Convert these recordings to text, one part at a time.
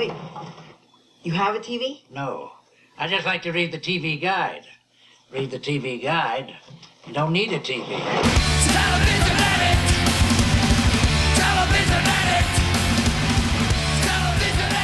Wait, you have a TV? No. I just like to read the TV guide. Read the TV guide. You don't need a TV. Television addict! Television addict! Television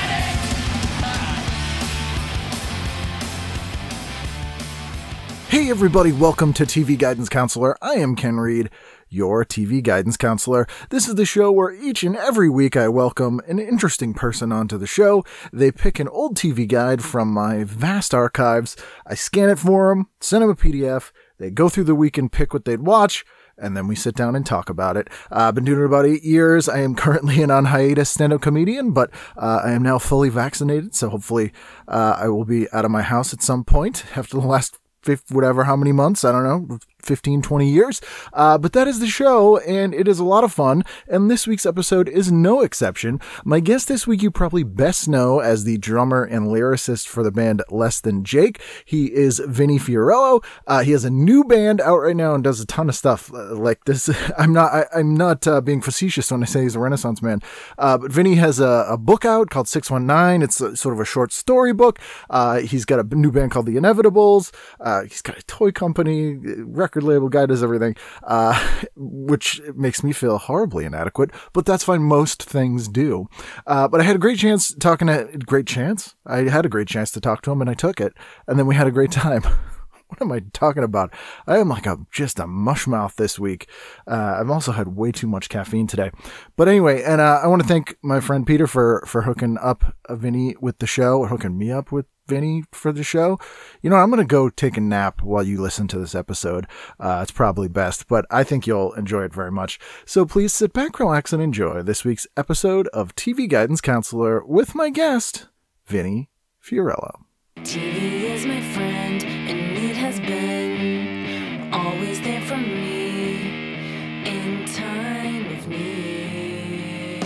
addict! Hey everybody, welcome to TV Guidance Counselor. I am Ken Reed, your TV Guidance Counselor. This is the show where each and every week I welcome an interesting person onto the show. They pick an old TV guide from my vast archives. I scan it for them, send them a PDF. They go through the week and pick what they'd watch, and then we sit down and talk about it. I've been doing it about 8 years. I am currently an on hiatus stand-up comedian, but I am now fully vaccinated, so hopefully I will be out of my house at some point after the last how many months, I don't know, 15, 20 years. But that is the show, and it is a lot of fun, and this week's episode is no exception. My guest this week you probably best know as the drummer and lyricist for the band Less Than Jake. He is Vinnie Fiorello. He has a new band out right now and does a ton of stuff like this. I'm not being facetious when I say he's a Renaissance man. But Vinnie has a book out called 619. It's sort of a short story book. He's got a new band called The Inevitables. He's got a toy company, record label, guy does everything, which makes me feel horribly inadequate, but that's fine. Most things do. But I had a great chance I had a great chance to talk to him, and I took it, and then we had a great time. What am I talking about? I am like just a mush mouth this week. I've also had way too much caffeine today. But anyway, and I want to thank my friend Peter for hooking up Vinnie with the show, or hooking me up with Vinnie for the show. You know, I'm going to go take a nap while you listen to this episode. It's probably best, but I think you'll enjoy it very much. So please sit back, relax, and enjoy this week's episode of TV Guidance Counselor with my guest, Vinnie Fiorello. TV is my friend, and it has been always there for me in time of need.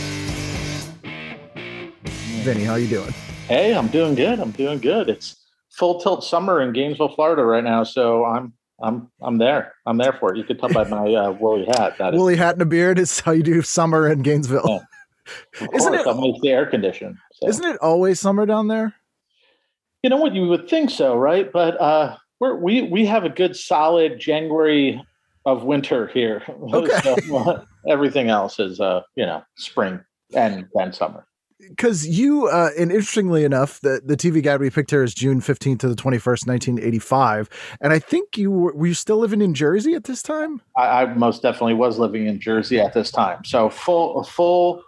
Vinnie, how you doing? Hey, I'm doing good. It's full tilt summer in Gainesville, Florida right now, so I'm there. I'm there for it. You could tell by my woolly hat. Woolly hat and a beard is how you do summer in Gainesville. Yeah. Isn't it? I'm the air conditioned. So. Isn't it always summer down there? You know what? You would think so, right? But we have a good solid January of winter here. Okay. So, everything else is spring and summer. Because you, and interestingly enough, the TV guide we picked here is June 15th to the 21st, 1985. And I think were you still living in Jersey at this time? I most definitely was living in Jersey at this time. So full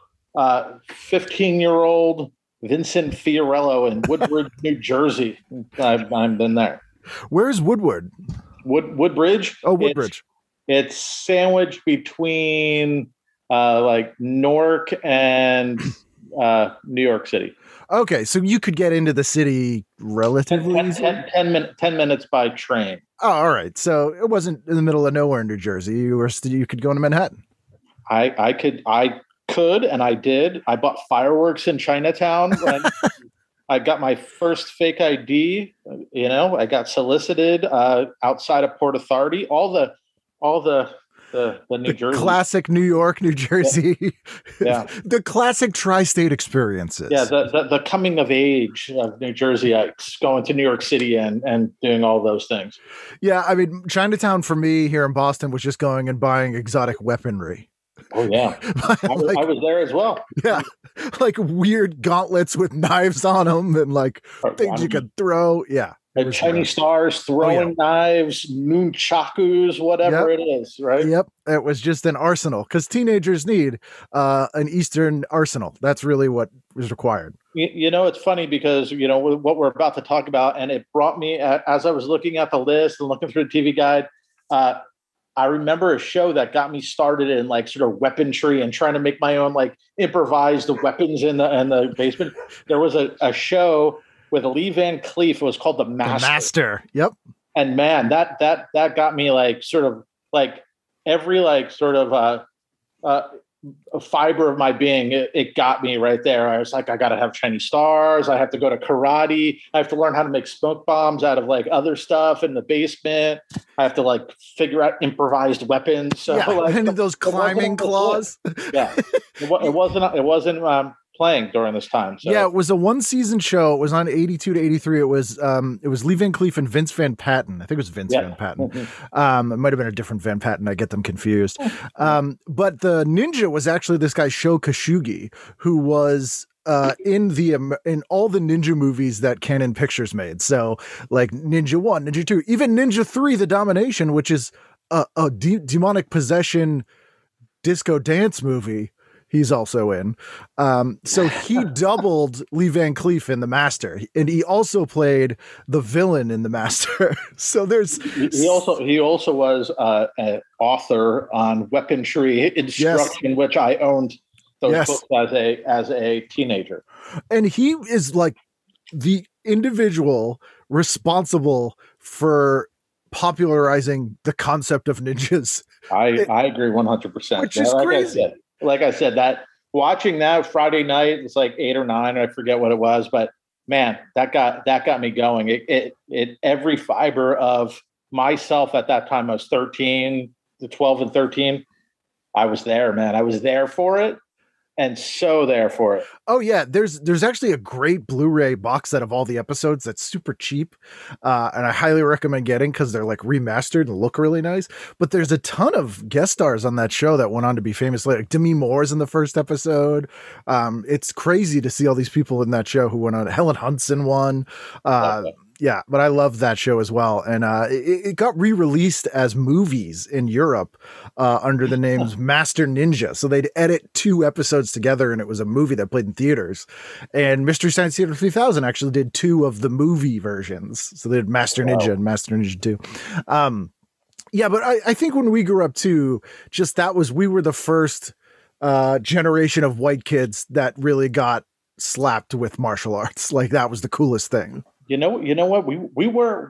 15-year-old Vincent Fiorello in Woodbridge, New Jersey. I've been there. Where's Woodward? Woodbridge. Oh, Woodbridge. It's sandwiched between like Newark and New York City. Okay, so you could get into the city relatively easily? 10 minutes by train. Oh, all right. So it wasn't in the middle of nowhere in New Jersey. You could go into Manhattan. I could, and I did. I bought fireworks in Chinatown when I got my first fake ID. I got solicited outside of Port Authority. All the New Jersey classic New York, New Jersey, yeah. The classic tri-state experiences. Yeah, the coming of age of New Jerseyites going to New York City and doing all those things. Yeah, I mean, Chinatown for me here in Boston was just going and buying exotic weaponry. Oh yeah, I was there as well. Yeah, like weird gauntlets with knives on them and like things you could throw. Yeah. Chinese stars, throwing knives, nunchakus, whatever it is, right? Yep. It was just an arsenal because teenagers need an Eastern arsenal. That's really what is required. It's funny because, what we're about to talk about, and it brought me, as I was looking at the list and looking through the TV guide, I remember a show that got me started in like sort of weaponry and trying to make my own like improvised weapons in the basement. There was a show with Lee Van Cleef. It was called The Master. The Master. Yep. And man, that got me like sort of like every like sort of a fiber of my being. It got me right there. I was like, I got to have Chinese stars. I have to go to karate. I have to learn how to make smoke bombs out of like other stuff in the basement. I have to like figure out improvised weapons. So yeah, like, and those climbing claws. Yeah, it wasn't playing during this time. So. Yeah, it was a 1-season show. It was on 82 to 83. It was Lee Van Cleef and Vince Van Patten. I think it was Vince Van Patten. It might have been a different Van Patten. I get them confused. But the ninja was actually this guy Sho Kosugi, who was in all the ninja movies that Canon Pictures made. So like Ninja 1, Ninja 2, even Ninja 3, The Domination, which is a demonic possession disco dance movie. He's also in. So he doubled Lee Van Cleef in The Master, and he also played the villain in The Master. So there's he also was an author on weaponry instruction, which I owned those books as a teenager. And he is like the individual responsible for popularizing the concept of ninjas. I agree 100%. Which is crazy. Like I said, that watching that Friday night, it's like 8 or 9, I forget what it was, but man, that got me going. It every fiber of myself at that time, I was 13, the 12 and 13. I was there, man. I was there for it. And so there for it. Oh yeah, there's actually a great Blu-ray box set of all the episodes that's super cheap, and I highly recommend getting because they're like remastered and look really nice. But there's a ton of guest stars on that show that went on to be famous. Like Demi Moore's in the first episode. It's crazy to see all these people in that show who went on. Helen Hunt's one. Yeah, but I love that show as well. And it got re-released as movies in Europe under the names Master Ninja. So they'd edit 2 episodes together and it was a movie that played in theaters. And Mystery Science Theater 3000 actually did 2 of the movie versions. So they did Master Ninja and Master Ninja 2. Yeah, but I think when we grew up too, we were the first generation of white kids that really got slapped with martial arts. Like that was the coolest thing. You know what? We were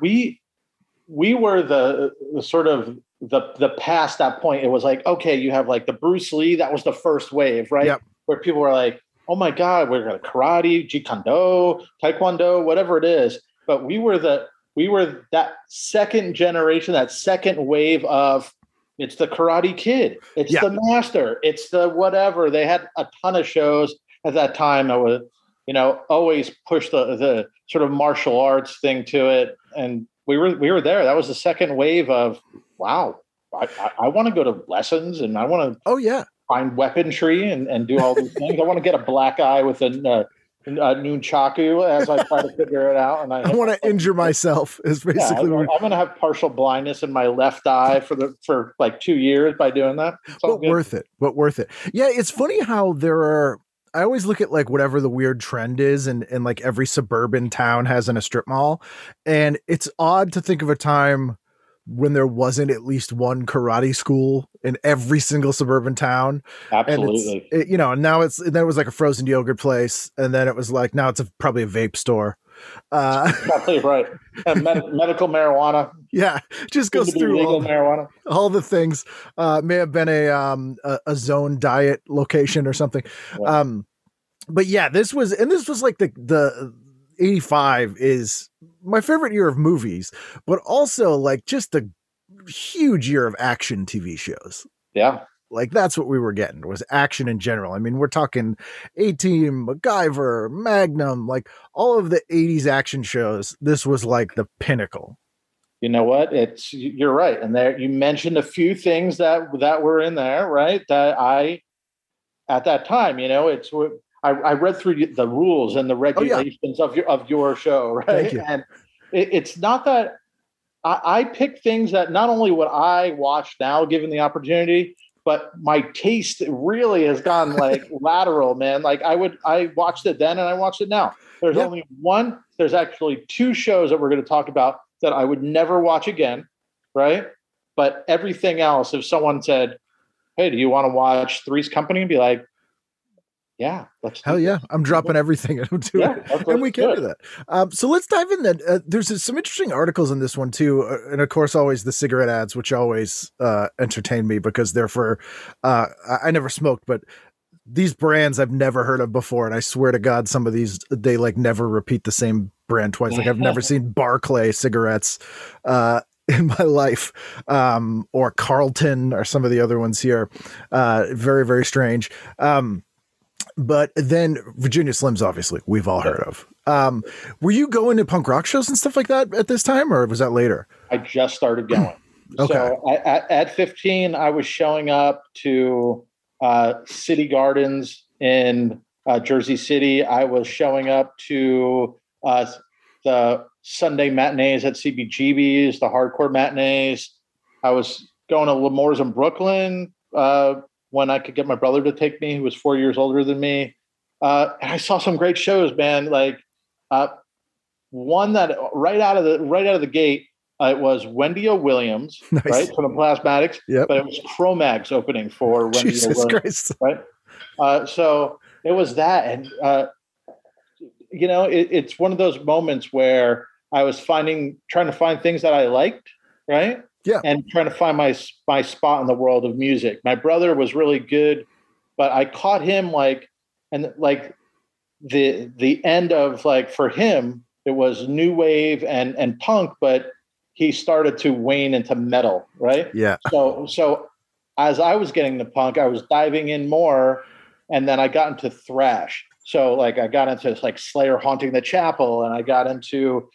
the sort of the past that point. It was like, okay, you have like the Bruce Lee, that was the first wave, right? Yep. Where people were like, oh my God, we're going to karate, Jeet-Kune-Do, Taekwondo, whatever it is. But we were that second generation, that second wave of it's the Karate Kid, it's the Master, it's the whatever. They had a ton of shows at that time that was, always push the sort of martial arts thing to it. And we were there. That was the second wave of, wow, I want to go to lessons and I want to find weaponry and do all these things. I want to get a black eye with a nunchaku as I try to figure it out. And I want to injure myself is basically I'm going to have partial blindness in my left eye for like 2 years by doing that. But worth it. Yeah. It's funny how I always look at like whatever the weird trend is and like every suburban town has in a strip mall. And it's odd to think of a time when there wasn't at least one karate school in every single suburban town. Absolutely. And now there was like a frozen yogurt place. And then it was like, now it's probably a vape store. Probably right. And medical marijuana. Yeah. Just goes through all the things. May have been a zone diet location or something. Yeah. But yeah, this was like the 85 is my favorite year of movies, but also like just a huge year of action TV shows. Yeah. Like that's what we were getting was action in general. I mean, we're talking A-Team, MacGyver, Magnum, like all of the 80s action shows. This was like the pinnacle. You know what? You're right. And there you mentioned a few things that were in there, right? That at that time, I read through the rules and the regulations of your show, right? Thank you. And it's not that I pick things that not only would I watch now, given the opportunity, but my taste really has gone like lateral, man. Like I watched it then and I watched it now. There's actually 2 shows that we're going to talk about that I would never watch again. Right. But everything else, if someone said, hey, do you want to watch Three's Company? And be like, yeah, hell yeah. I'm dropping everything and do it. And we can do that. So let's dive in then. There's some interesting articles in this one too. And of course, always the cigarette ads, which always entertain me because they're for, I never smoked, but these brands I've never heard of before. And I swear to God, some of these, they like never repeat the same brand twice. Like I've never seen Barclay cigarettes, in my life, or Carlton or some of the other ones here. Very, very strange. But then Virginia Slims, obviously, we've all heard of. Were you going to punk rock shows and stuff like that at this time, or was that later? I just started going. Okay. So at 15, I was showing up to City Gardens in Jersey City. I was showing up to the Sunday matinees at CBGB's, the hardcore matinees. I was going to L'Amour's in Brooklyn when I could get my brother to take me, who was 4 years older than me. And I saw some great shows, man. Like one that right out of the gate, it was Wendy O. Williams, Nice. right, from the Plasmatics. Yep. But it was Cro-Mags opening for Wendy O. Jesus Williams, Christ. right? So it was that, and it's one of those moments where I was trying to find things that I liked, right? Yeah. And trying to find my spot in the world of music. My brother was really good, but I caught him the end of for him, it was new wave and punk, but he started to wane into metal, right? Yeah. So as I was getting to punk, I was diving in more, and then I got into thrash. So I got into Slayer Haunting the Chapel, and I got into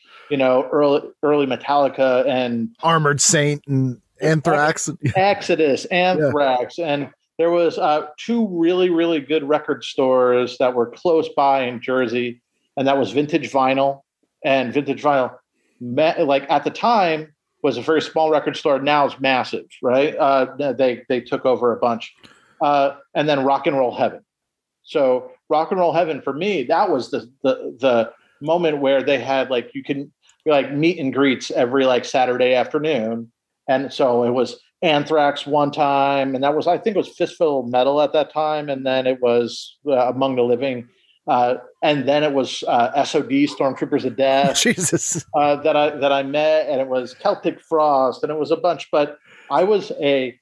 early Metallica and Armored Saint and Anthrax. Exodus, Anthrax, and there was two really, really good record stores that were close by in Jersey, and that was Vintage Vinyl. And Vintage Vinyl, at the time, was a very small record store. Now it's massive, right? They took over a bunch, and then Rock and Roll Heaven. So Rock and Roll Heaven for me, that was the moment where they had you can meet and greets every Saturday afternoon, and so it was Anthrax one time, and that was, I think it was Fistful of Metal at that time, and then it was Among the Living. And then it was SOD, Stormtroopers of Death, Jesus, that I met, and it was Celtic Frost, and it was a bunch. But I was a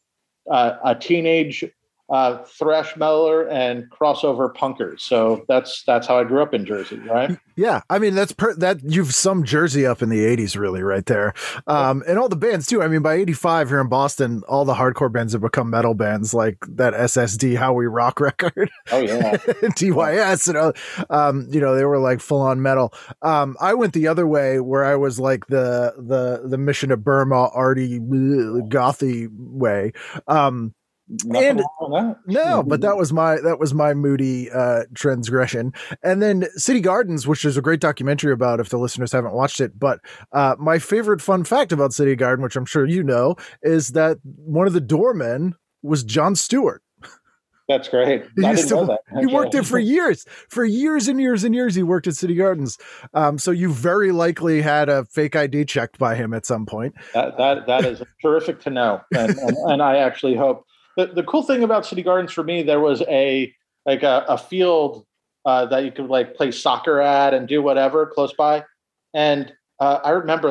teenage thrash metaler and crossover punker, so that's how I grew up in Jersey, right? Yeah, I mean that you've summed Jersey up in the '80s, really, right there, and all the bands too. I mean, by '85 here in Boston, all the hardcore bands have become metal bands, like that SSD How We Rock record. Oh yeah, TYS, they were full on metal. I went the other way, where I was the Mission of Burma, arty, gothy way. Nothing wrong with that. No, but that was my moody transgression. And then City Gardens, which is a great documentary about, if the listeners haven't watched it. But my favorite fun fact about City Garden, which I'm sure you know, is that one of the doormen was Jon Stewart. That's great. I didn't know that. He worked there for years and years and years. He worked at City Gardens. So you very likely had a fake ID checked by him at some point. That is terrific to know. And I actually hope. The cool thing about City Gardens for me, there was a field that you could play soccer at and do whatever close by. And I remember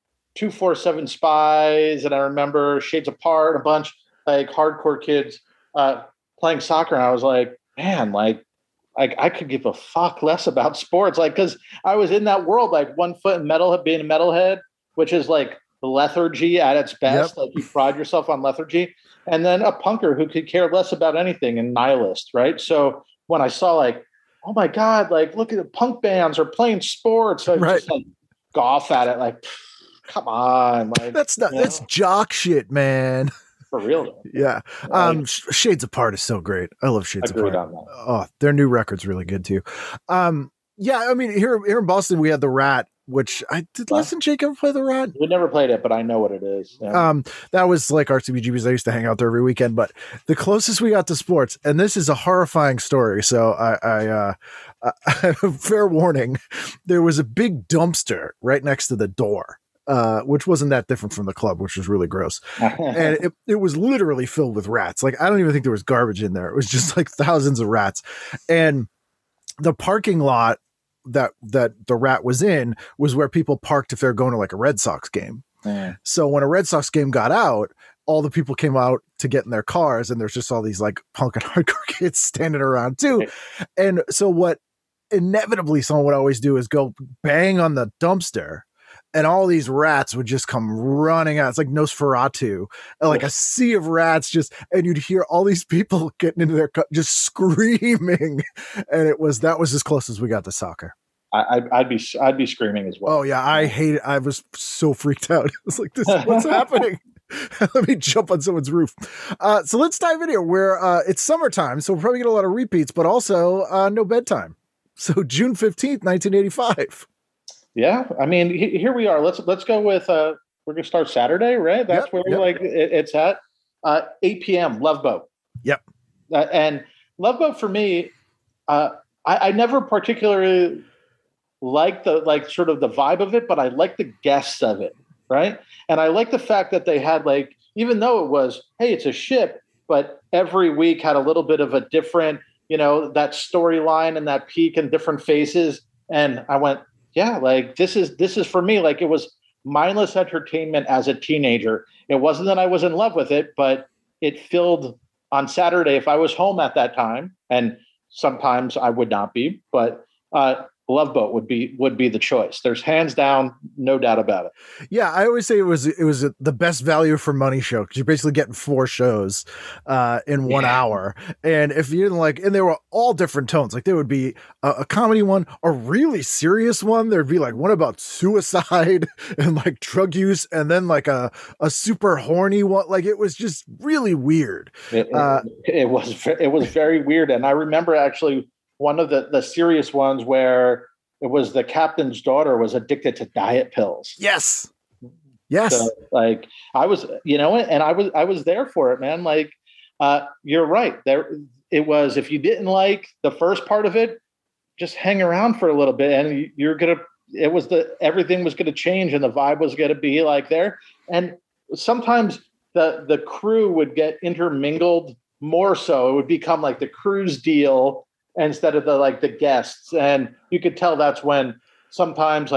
247 Spies, and I remember Shades Apart, a bunch hardcore kids playing soccer. And I was like, man, I could give a fuck less about sports. Because I was in that world, one foot in metal, being a metalhead, which is lethargy at its best. Yep. You pride yourself on lethargy. And then a punker who could care less about anything, and nihilist, right? So when I saw oh my God, look at the punk bands are playing sports, I right. just golf at it, come on. That's jock shit, man. For real though. Yeah. Shades Apart is so great. I love Shades Apart. Oh, their new record's really good too. Yeah, I mean, here in Boston we had the Rat, which listen, Jake, ever play the Rat? We never played it, but I know what it is. Yeah. That was our CBGBs. I used to hang out there every weekend, but the closest we got to sports, and this is a horrifying story. So I fair warning, there was a big dumpster right next to the door. Which wasn't that different from the club, which was really gross. And it was literally filled with rats. I don't even think there was garbage in there. It was just thousands of rats. And the parking lot that the Rat was in was where people parked if they're going to a Red Sox game. So when a Red Sox game got out, all the people came out to get in their cars, and there's just all these punk and hardcore kids standing around too. And so what inevitably someone would always do is go bang on the dumpster and all these rats would just come running out. It's like Nosferatu, and like a sea of rats and you'd hear all these people getting into their just screaming. And that was as close as we got to soccer. I'd be screaming as well. Oh yeah. I hate it. I was so freaked out. I was like, what's happening? Let me jump on someone's roof. So let's dive in here where it's summertime. So we'll probably get a lot of repeats, but also no bedtime. So June 15th, 1985. Yeah. I mean, here we are. Let's go with, we're going to start Saturday, right? That's where it's at 8 PM, Love Boat. Yep. And Love Boat for me, I never particularly liked the sort of the vibe of it, but I like the guests of it, right? And I like the fact that they had even though it was, hey, it's a ship, but every week had a little bit of a different, that storyline and that peak and different faces. And I went, yeah, this is for me. It was mindless entertainment as a teenager. It wasn't that I was in love with it, but it filled on Saturday if I was home at that time, and sometimes I would not be, but Love Boat would be the choice. There's hands down, no doubt about it. Yeah, I always say it was the best value for money show because you're basically getting 4 shows in 1 hour. And if you didn't and they were all different tones. There would be a comedy one, a really serious one. There'd be one about suicide and drug use, and then a super horny one. It was just really weird. It was very weird, and I remember actually one of the serious ones where it was the captain's daughter was addicted to diet pills. Yes. So, I was, and I was there for it, man. You're right. It was, if you didn't like the first part of it, just hang around for a little bit and everything was going to change and the vibe was going to be there. And sometimes the crew would get intermingled more so. It would become the crew's deal instead of the guests. And you could tell that's when sometimes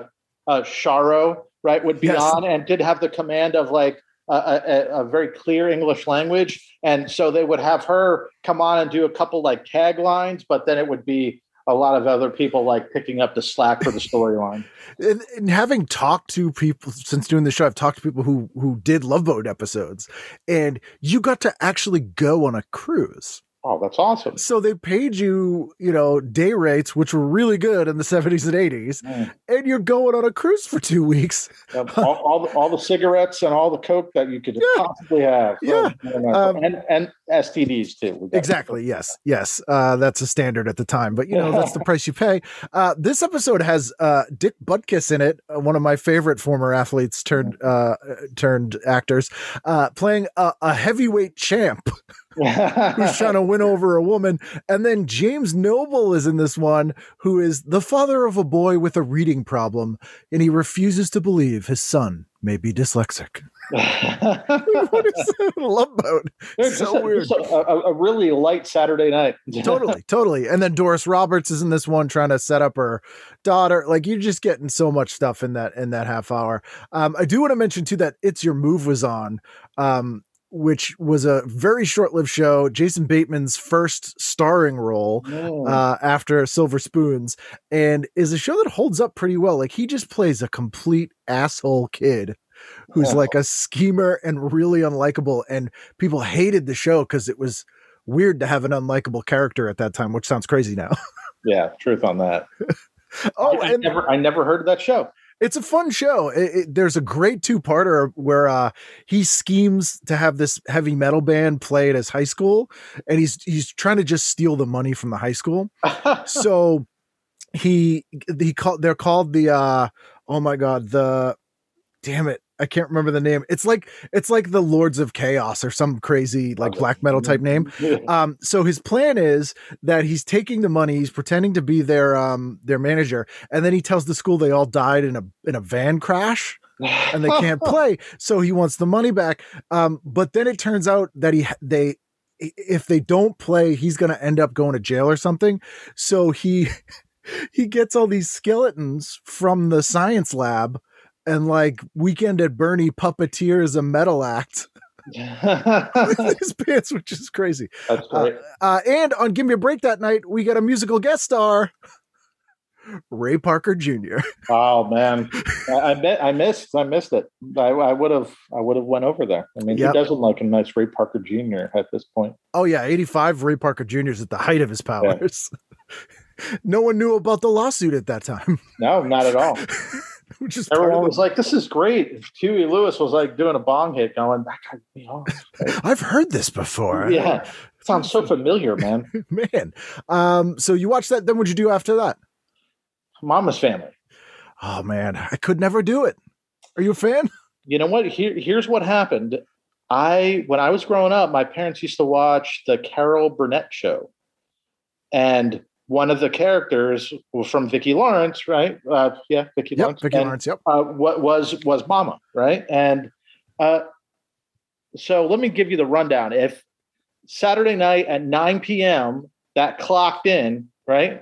Sharo, right, would be on and did have the command of a very clear English language. And so they would have her come on and do a couple taglines, but then it would be a lot of other people picking up the slack for the storyline. And having talked to people since doing the show, I've talked to people who did Love Boat episodes, and you got to actually go on a cruise. Oh, that's awesome. So they paid you, day rates, which were really good in the 70s and 80s, and you're going on a cruise for 2 weeks. all the cigarettes and all the Coke that you could possibly have. Yeah. And STDs too. Exactly. Yes. That's a standard at the time, but that's the price you pay. This episode has Dick Butkus in it, one of my favorite former athletes turned actors, playing a heavyweight champ. Who's trying to win over a woman. And then James Noble is in this one, who is the father of a boy with a reading problem, and he refuses to believe his son may be dyslexic. What is that? Love Boat. So weird. A really light Saturday night. Totally. And then Doris Roberts is in this one trying to set up her daughter. You're just getting so much stuff in that half hour. I do want to mention too that It's Your Move was on, which was a very short-lived show. Jason Bateman's first starring role after Silver Spoons, and is a show that holds up pretty well. He just plays a complete asshole kid who's a schemer and really unlikable, and people hated the show because it was weird to have an unlikable character at that time, which sounds crazy now. Yeah, truth on that. I never heard of that show. It's a fun show. There's a great 2-parter where he schemes to have this heavy metal band play at his high school, and he's trying to just steal the money from the high school. So they're called the oh my god, damn it, I can't remember the name. It's like the Lords of Chaos or some crazy black metal type name. So his plan is that he's taking the money, he's pretending to be their manager, and then he tells the school they all died in a van crash and they can't play. So he wants the money back. But then it turns out that if they don't play, he's going to end up going to jail or something. So he gets all these skeletons from the science lab, and Weekend at Bernie puppeteers a metal act with his pants, which is crazy. That's great. And on Give Me a Break that night, we got a musical guest star. Ray Parker Jr. Oh man, I missed it. I would have went over there. I mean, Who doesn't like a nice Ray Parker Jr. at this point? Oh yeah, 85 Ray Parker Jr. is at the height of his powers. Yeah. No one knew about the lawsuit at that time. No, not at all. Which is everyone was like, "This is great." Huey Lewis was like doing a bong hit, going, "That guy me off." I've heard this before. Yeah, it sounds so familiar, man. Man, so you watched that. Then what'd you do after that? Mama's Family. Oh man, I could never do it. Are you a fan? You know what? Here's what happened. When I was growing up, my parents used to watch the Carol Burnett show, and one of the characters was from Vicki Lawrence, right? Vicki Lawrence. Vicki Lawrence. Yep. What was Mama, right? And so let me give you the rundown. If Saturday night at 9 p.m. that clocked in, right?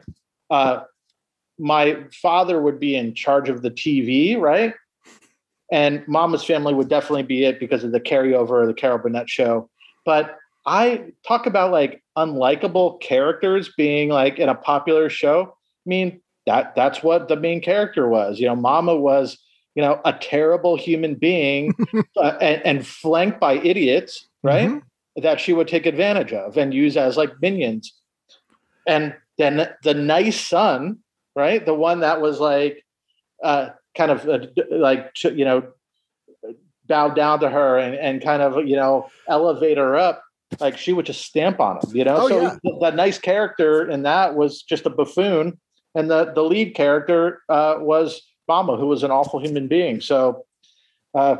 My father would be in charge of the TV, right? And Mama's Family would definitely be it because of the carryover of the Carol Burnett show. But I talk about like unlikable characters being like in a popular show. I mean, that's what the main character was. You know, Mama was, a terrible human being and flanked by idiots, right? Mm-hmm. That she would take advantage of and use as like minions. And then the nice son, right? The one that was like, kind of bow down to her and kind of, elevate her up. Like she would just stamp on him, Oh, so yeah. that nice character in that was just a buffoon. And the lead character was Mama, who was an awful human being. So I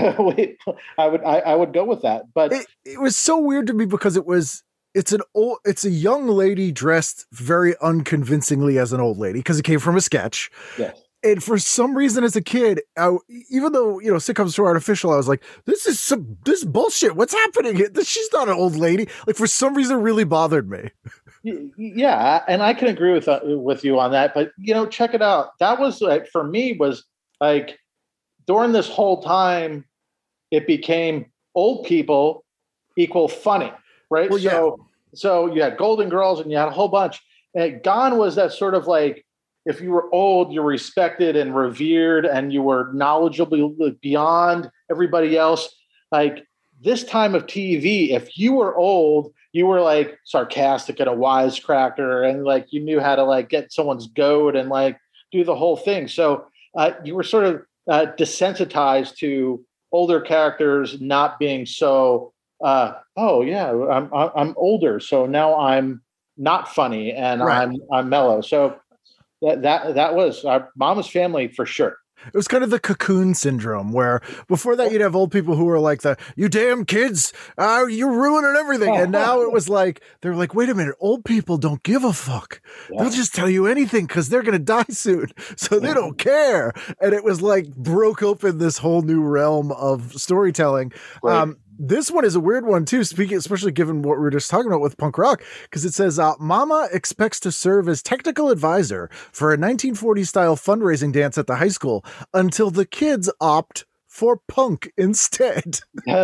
would go with that. But it was so weird to me because it's a young lady dressed very unconvincingly as an old lady because it came from a sketch. Yes. And for some reason as a kid, even though, sitcoms were artificial, I was like, this is bullshit. What's happening? She's not an old lady. Like for some reason it really bothered me. Yeah. And I can agree with you on that, but check it out. That was like, for me was like during this whole time, it became old people equal funny. Right. Well, yeah. So you had Golden Girls and you had a whole bunch. And Gone was that sort of like, if you were old, you're respected and revered and you were knowledgeable beyond everybody else. Like this time of TV, if you were old, you were like sarcastic and a wisecracker and like you knew how to like get someone's goat and like do the whole thing. So you were sort of desensitized to older characters not being so, oh yeah, I'm older. So now I'm not funny and right. I'm mellow. So that was Mama's Family for sure. It was kind of the cocoon syndrome where before that you'd have old people who were like you damn kids, you're ruining everything. And now it was like, they're like, wait a minute, old people don't give a fuck. Yeah. They'll just tell you anything because they're going to die soon. So they don't care. And it was like broke open this whole new realm of storytelling. Right. This one is a weird one too, especially given what we were just talking about with punk rock, because it says Mama expects to serve as technical advisor for a 1940s style fundraising dance at the high school until the kids opt for punk instead.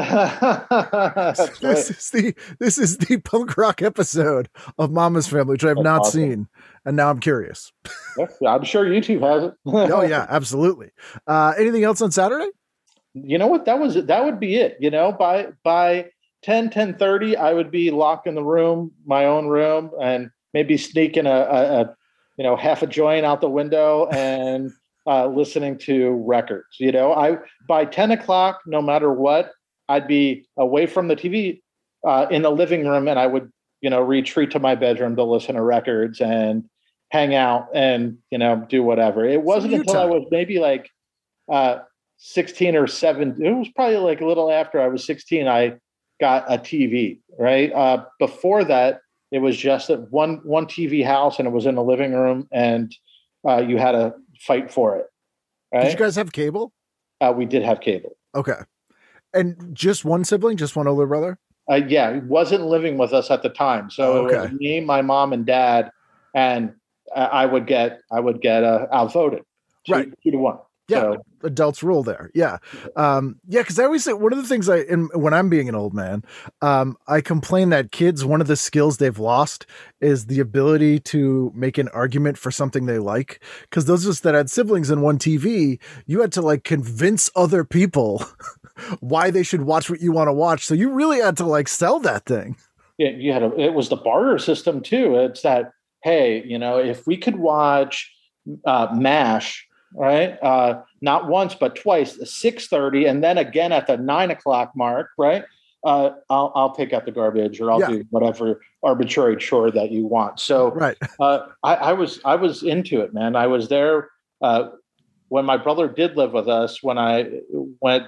This is the punk rock episode of Mama's Family, which I have not seen, and now I'm curious. I'm sure YouTube has it. Oh yeah, absolutely. Anything else on Saturday? You know what? That would be it. By 10:30, I would be locked in the room, my own room, and maybe sneaking a half a joint out the window and listening to records. By 10 o'clock, no matter what, I'd be away from the TV in the living room, and I would retreat to my bedroom to listen to records and hang out and do whatever. It wasn't until I was maybe like 16 or 17. It was probably like a little after I was 16. I got a TV, right? Before that, it was just at one TV house and it was in the living room and you had to fight for it. Right? Did you guys have cable? We did have cable. Okay. And just one sibling, just one older brother? Yeah, he wasn't living with us at the time. So It was me, my mom and dad, and I would get outvoted. Right. 2-1. Yeah, adults rule there. Yeah. Because I always say one of the things when I'm being an old man, I complain that kids, one of the skills they've lost is the ability to make an argument for something they like. Because those of us that had siblings and one TV, you had to like convince other people why they should watch what you want to watch. So you really had to like sell that thing. Yeah, it was the barter system too. It's that, hey, if we could watch MASH, right? Not once, but twice, 6:30, and then again at the 9:00 mark, right? I'll take out the garbage, or I'll do whatever arbitrary chore that you want. So, right. I was into it, man. I was there when my brother did live with us. When I went,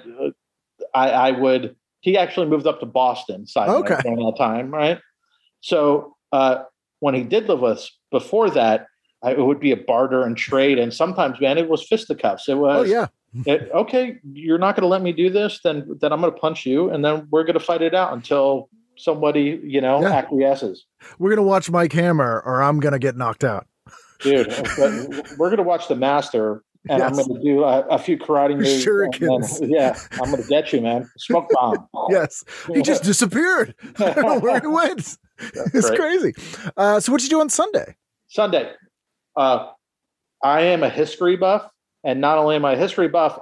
he actually moved up to Boston during that time, right? So when he did live with us before that, it would be a barter and trade. And sometimes, man, it was fisticuffs. It was, okay, you're not going to let me do this, then I'm going to punch you. And then we're going to fight it out until somebody, acquiesces. We're going to watch Mike Hammer or I'm going to get knocked out. Dude, we're going to watch The Master. And I'm going to do a few karate moves. Shurikens. I'm going to get you, man. Smoke bomb. Yes. He just disappeared. I don't know where he went. It's crazy. So what'd you do on Sunday? Sunday. I am a history buff. And not only am I a history buff,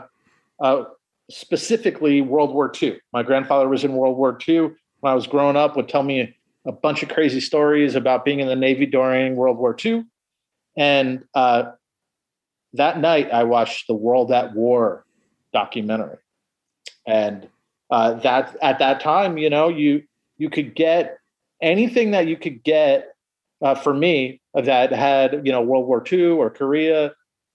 specifically World War II. My grandfather was in World War II. When I was growing up, would tell me a bunch of crazy stories about being in the Navy during World War II. And that night, I watched the World at War documentary. And that at that time, you could get anything that you could get for me that had, World War II or Korea.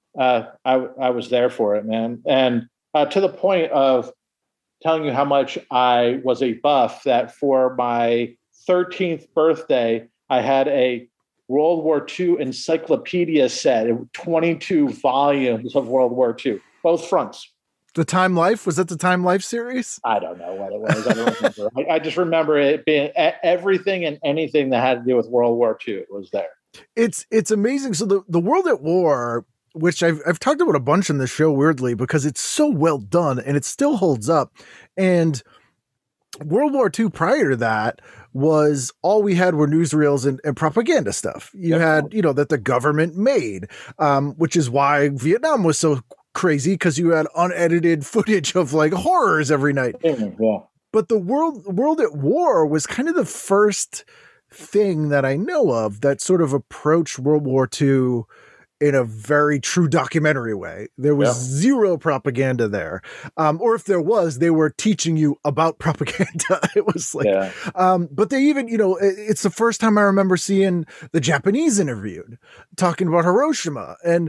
I was there for it, man. And to the point of telling you how much I was a buff, that for my 13th birthday, I had a World War II encyclopedia set, 22 volumes of World War II, both fronts. The Time Life? Was that the Time Life series? I don't know what it was. I don't remember. I just remember it being everything and anything that had to do with World War II was there. It's amazing. So the World at War, which I've talked about a bunch in the show, weirdly, because it's so well done and it still holds up. And World War II prior to that was all we had were newsreels and propaganda stuff. You had, that the government made, which is why Vietnam was so crazy, because you had unedited footage of like horrors every night. Yeah. But the World at War was kind of the first thing that I know of that sort of approached World War II in a very true documentary way. There was zero propaganda there. Or if there was, they were teaching you about propaganda. It was like, but they even, it's the first time I remember seeing the Japanese interviewed talking about Hiroshima and,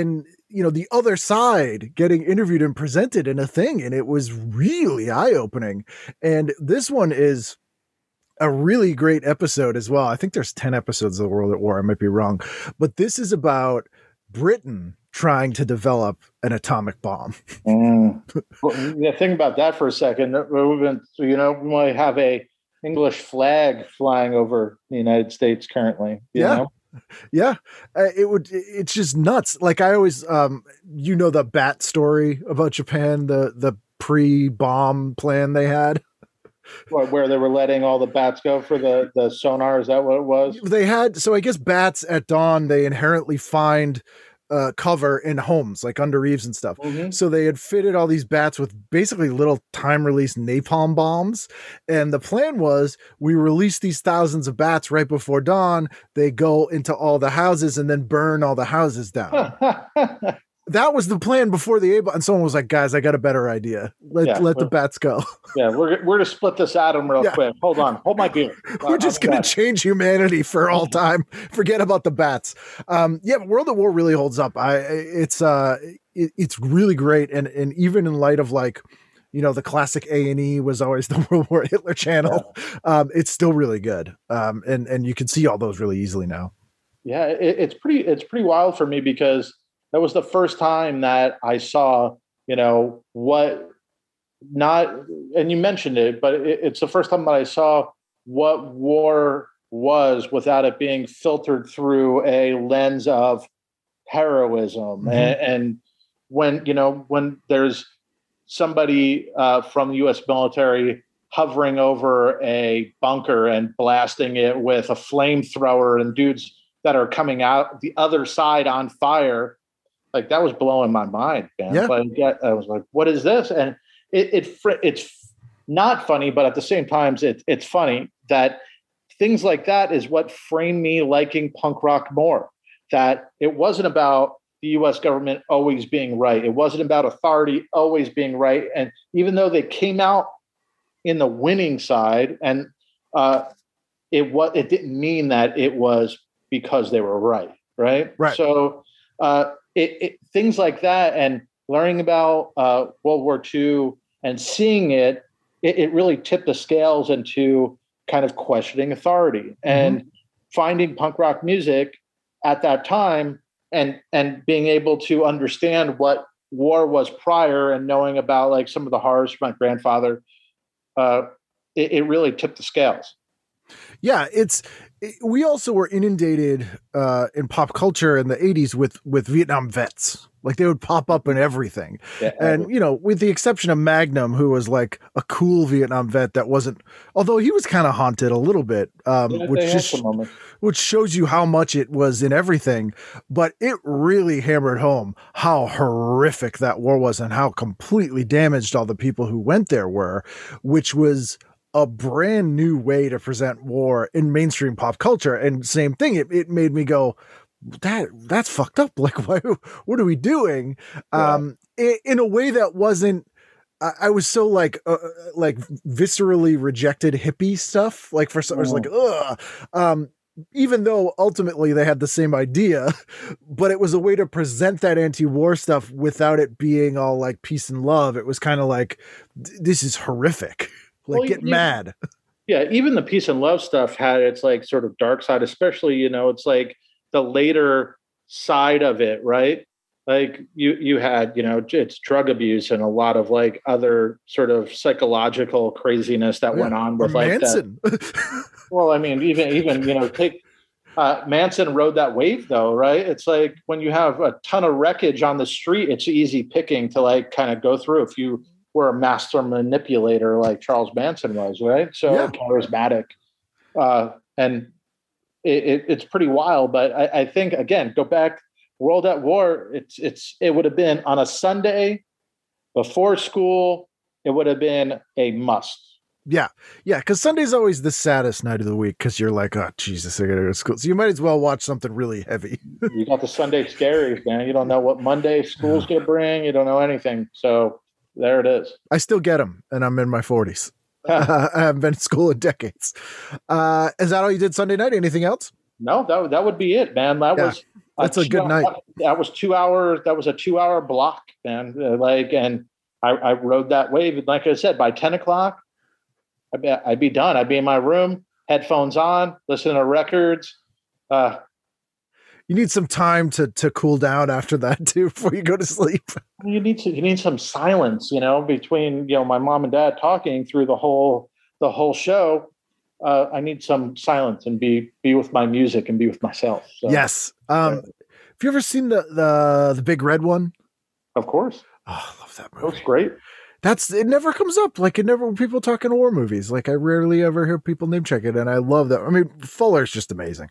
the other side getting interviewed and presented in a thing. And it was really eye-opening. And this one is a really great episode as well. I think there's 10 episodes of the World at War. I might be wrong, but this is about Britain trying to develop an atomic bomb. Well, think about that for a second. We might have a English flag flying over the United States currently. You know? Yeah. It's just nuts. Like I always, the bat story about Japan, the pre-bomb plan they had. Where they were letting all the bats go for the sonar. Is that what it was? They had, so I guess bats at dawn, they inherently find cover in homes, like under eaves and stuff. Mm-hmm. So they had fitted all these bats with basically little time release napalm bombs. And the plan was we release these thousands of bats right before dawn. They go into all the houses and then burn all the houses down. That was the plan before the and someone was like, guys, I got a better idea. Let the bats go. We're going to split this atom real quick. Hold on. Hold my beer. We're just going to change humanity for all time. Forget about the bats. But World at War really holds up. It's really great. And even in light of like, the classic A&E was always the World War Hitler channel. It's still really good. And you can see all those really easily now. Yeah, it's pretty wild for me because that was the first time that I saw, and you mentioned it, but it's the first time that I saw what war was without it being filtered through a lens of heroism. Mm-hmm. And when there's somebody from the U.S. military hovering over a bunker and blasting it with a flamethrower and dudes that are coming out the other side on fire. Like, that was blowing my mind, man. Yeah. But I was like, what is this? And it's not funny, but at the same time, it's funny that things like that is what framed me liking punk rock more. That it wasn't about the U.S. government always being right. It wasn't about authority always being right. And even though they came out in the winning side, and it didn't mean that it was because they were right. Right. So things like that, and learning about World War II and seeing it really tipped the scales into kind of questioning authority and finding punk rock music at that time and being able to understand what war was prior and knowing about like some of the horrors from my grandfather. It really tipped the scales. Yeah, we also were inundated in pop culture in the 80s with Vietnam vets. Like, they would pop up in everything. Yeah, and, with the exception of Magnum, who was like a cool Vietnam vet that wasn't, although he was kind of haunted a little bit, which shows you how much it was in everything. But it really hammered home how horrific that war was and how completely damaged all the people who went there were, which was a brand new way to present war in mainstream pop culture. And same thing, it made me go, that's fucked up. Like, what are we doing? Yeah. In a way that wasn't, I was so like viscerally rejected hippie stuff. Like, for some, I was like, ugh. Even though ultimately they had the same idea, but it was a way to present that anti-war stuff without it being all like peace and love. It was kind of like, this is horrific. Like, get mad. Yeah. Even the peace and love stuff had its like sort of dark side, especially, it's like the later side of it, right? Like you had, it's drug abuse and a lot of like other sort of psychological craziness that went on with like Manson. That. Well, I mean, even take Manson rode that wave though, right? It's like when you have a ton of wreckage on the street, it's easy picking to like kind of go through if you were a master manipulator like Charles Manson was, right? So charismatic. And it's pretty wild, but I think, again, go back, World at War, it would have been on a Sunday before school. It would have been a must. Yeah. Because Sunday's always the saddest night of the week because you're like, oh, Jesus, I gotta go to school. So you might as well watch something really heavy. You got the Sunday scaries, man. You don't know what Monday school's going to bring. You don't know anything. So there it is. I still get them, and I'm in my 40s. I haven't been to school in decades. Is that all you did Sunday night? Anything else? No, that would be it, man. That's a good night. That was 2 hours. That was a 2 hour block, man. And I rode that wave. And like I said, by 10 o'clock, I'd be done. I'd be in my room, headphones on, listening to records. You need some time to cool down after that too, before you go to sleep. You need some silence, between, my mom and dad talking through the whole show. I need some silence and be with my music and be with myself. So, yes. Have you ever seen the Big Red One? Of course. Oh, I love that movie. That's great. It never comes up. Like, when people talk in war movies, like I rarely ever hear people name check it. And I love that. I mean, Fuller's just amazing.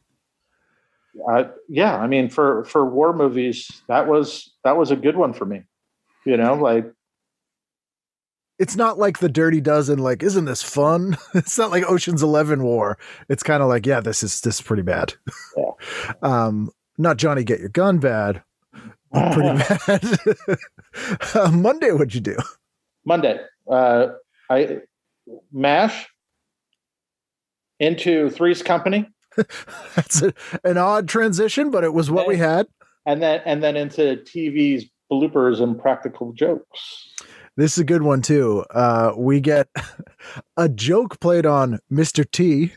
I mean, for war movies, that was a good one for me. Like, it's not like The Dirty Dozen. Like, isn't this fun? It's not like Ocean's 11 war. It's kind of like, yeah, this is pretty bad. Yeah. Not Johnny Get Your Gun bad, but pretty bad. Monday, what'd you do? Monday, I MASH into Three's Company. That's an odd transition, but it was what we had. And then into TV's Bloopers and Practical Jokes. This is a good one too. We get a joke played on Mr. T.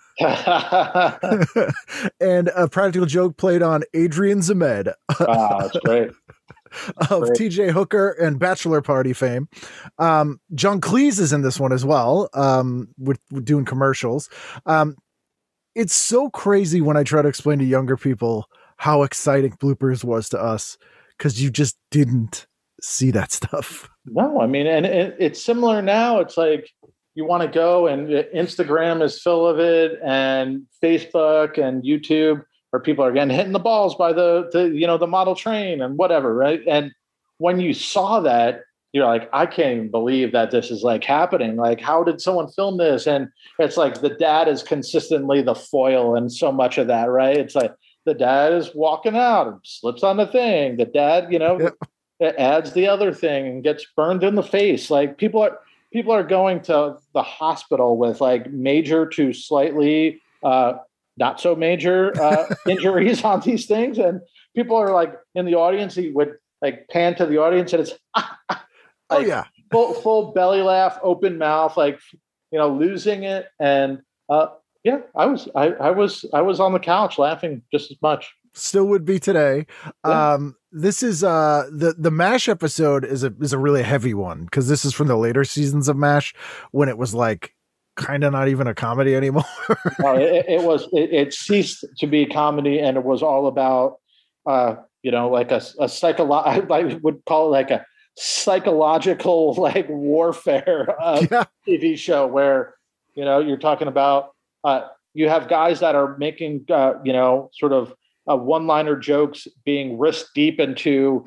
And a practical joke played on Adrian Zemed. That's great. Of TJ Hooker and Bachelor Party fame. John Cleese is in this one as well. With doing commercials. It's so crazy when I try to explain to younger people how exciting Bloopers was to us, because you just didn't see that stuff. No, I mean, and it's similar now. It's like you want to go, and Instagram is full of it, and Facebook and YouTube, where people are getting hit in the balls by the model train and whatever, right? And when you saw that, you're like, I can't even believe that this is like happening. Like, how did someone film this? And it's like the dad is consistently the foil in so much of that, right? It's like the dad is walking out and slips on the thing. The dad, it adds the other thing and gets burned in the face. Like people are going to the hospital with like major to slightly not so major injuries on these things, and people are like in the audience. He would like pan to the audience, and it's like, full belly laugh, open mouth, like losing it. And I was on the couch laughing just as much. Still would be today. Yeah. This is the MASH episode is a really heavy one, because this is from the later seasons of MASH, when it was like kind of not even a comedy anymore. It ceased to be a comedy, and it was all about like a I would call it like a psychological like warfare TV show, where you're talking about you have guys that are making sort of one-liner jokes being wrist deep into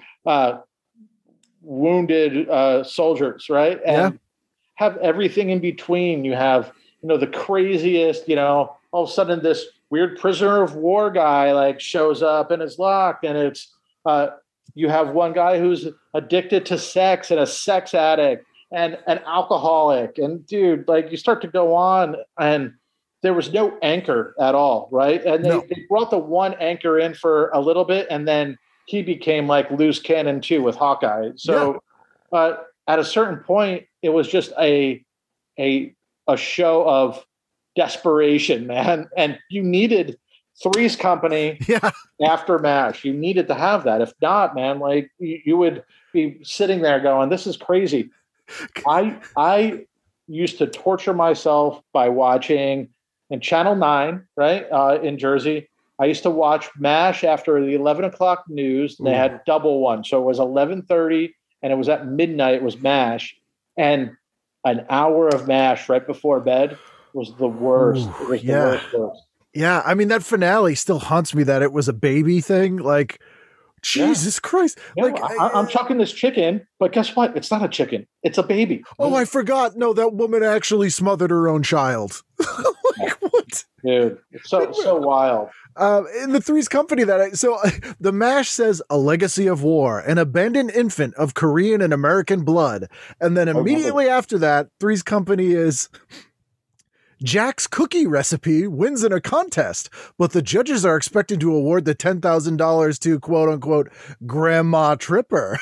wounded soldiers, right? And have everything in between. You have the craziest, all of a sudden this weird prisoner of war guy like shows up and is locked, and it's you have one guy who's addicted to sex and a sex addict and an alcoholic. And dude, like you start to go on, and there was no anchor at all, right? And they brought the one anchor in for a little bit, and then he became like loose cannon too with Hawkeye. So at a certain point, it was just a show of desperation, man. And you needed Three's Company after MASH. You needed to have that. If not, man, like you would be sitting there going, this is crazy. I used to torture myself by watching in Channel 9, right, in Jersey. I used to watch MASH after the 11 o'clock news. And they had double one. So it was 11:30, and it was at midnight. It was MASH. And an hour of MASH right before bed was the worst. It was the worst. Yeah, I mean, that finale still haunts me, that it was a baby thing. Like, Jesus Christ. Yeah, like I'm chucking this chicken, but guess what? It's not a chicken. It's a baby. Oh, I forgot. No, that woman actually smothered her own child. Like, what? Dude, it's so wild. In the Three's Company, the MASH says a legacy of war, an abandoned infant of Korean and American blood. And then immediately after that, Three's Company is Jack's cookie recipe wins in a contest, but the judges are expected to award the $10,000 to quote unquote Grandma Tripper.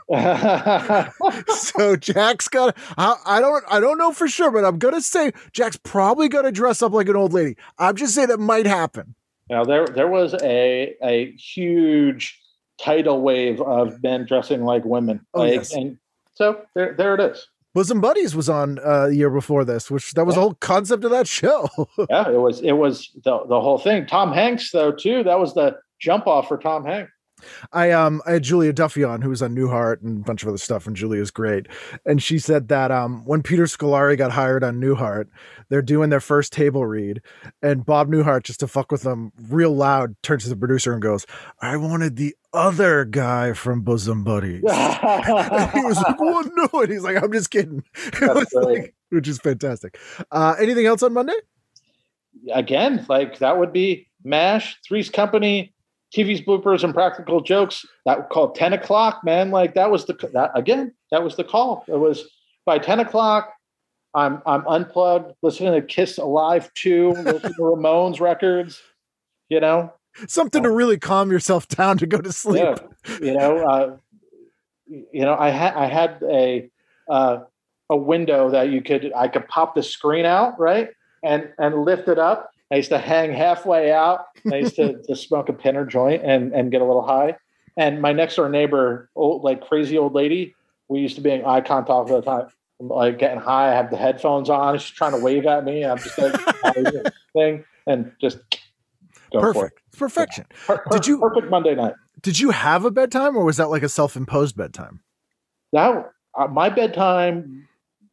So Jack's got, I don't know for sure, but I'm going to say Jack's probably going to dress up like an old lady. I'm just saying that might happen. Now there was a huge tidal wave of men dressing like women. And so there it is. Bosom Buddies was on the year before this, that was the whole concept of that show. Yeah, it was the whole thing. Tom Hanks, though, too. That was the jump off for Tom Hanks. I had Julia Duffy on, who was on Newhart and a bunch of other stuff, and Julia's great. And she said that when Peter Scolari got hired on Newhart, they're doing their first table read, and Bob Newhart, just to fuck with them real loud, turns to the producer and goes, "I wanted the other guy from Bosom Buddies." And he was like, "Well, no," and he's like, "I'm just kidding." Which is fantastic. Anything else on Monday? Again, like that would be MASH, Three's Company, TV's Bloopers, and Practical Jokes. That called 10 o'clock, man. Like that was the call. It was by 10 o'clock. I'm unplugged, listening to Kiss Alive 2, listening to Ramones records, something to really calm yourself down to go to sleep. Yeah. I had a window that I could pop the screen out, right, and lift it up. I used to hang halfway out. I used to smoke a pinner joint and get a little high. And my next door neighbor, crazy old lady, we used to be in eye contact all the time. I'm like getting high. I have the headphones on. She's trying to wave at me. I'm just like thing and just go perfect. For it. Perfection. Perfect Monday night. Did you have a bedtime, or was that like a self-imposed bedtime? that my bedtime.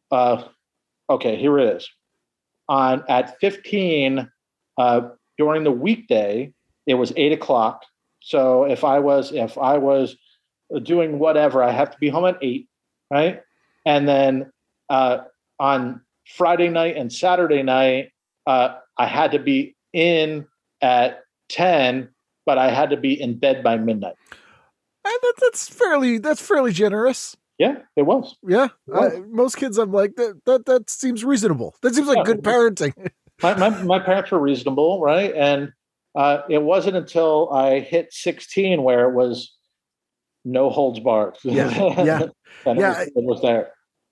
Okay, here it is. At 15, during the weekday, it was 8 o'clock. So if I was doing whatever, I have to be home at 8, right? And then on Friday night and Saturday night, I had to be in at 10, but I had to be in bed by midnight. And that's fairly generous. Yeah, it was. Yeah, most kids, I'm like that seems reasonable. That seems like good parenting. My parents were reasonable, right? And it wasn't until I hit 16 where it was no holds barred. Yeah. It was there.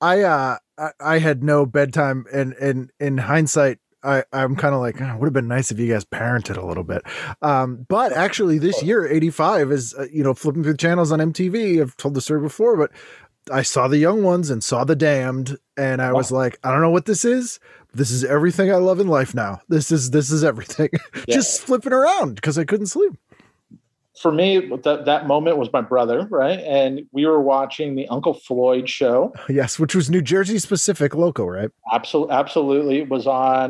I had no bedtime, and in hindsight, I'm kind of like, oh, it would have been nice if you guys parented a little bit. But actually this year, 85 is, flipping through the channels on MTV. I've told the story before, but I saw the young ones and saw the damned. And I was like, I don't know what this is. This is everything I love in life now. This is everything. Yeah. Just flipping around because I couldn't sleep. For me, that moment was my brother, right? And we were watching the Uncle Floyd Show. Yes, which was New Jersey specific local, right? Absolutely. It was on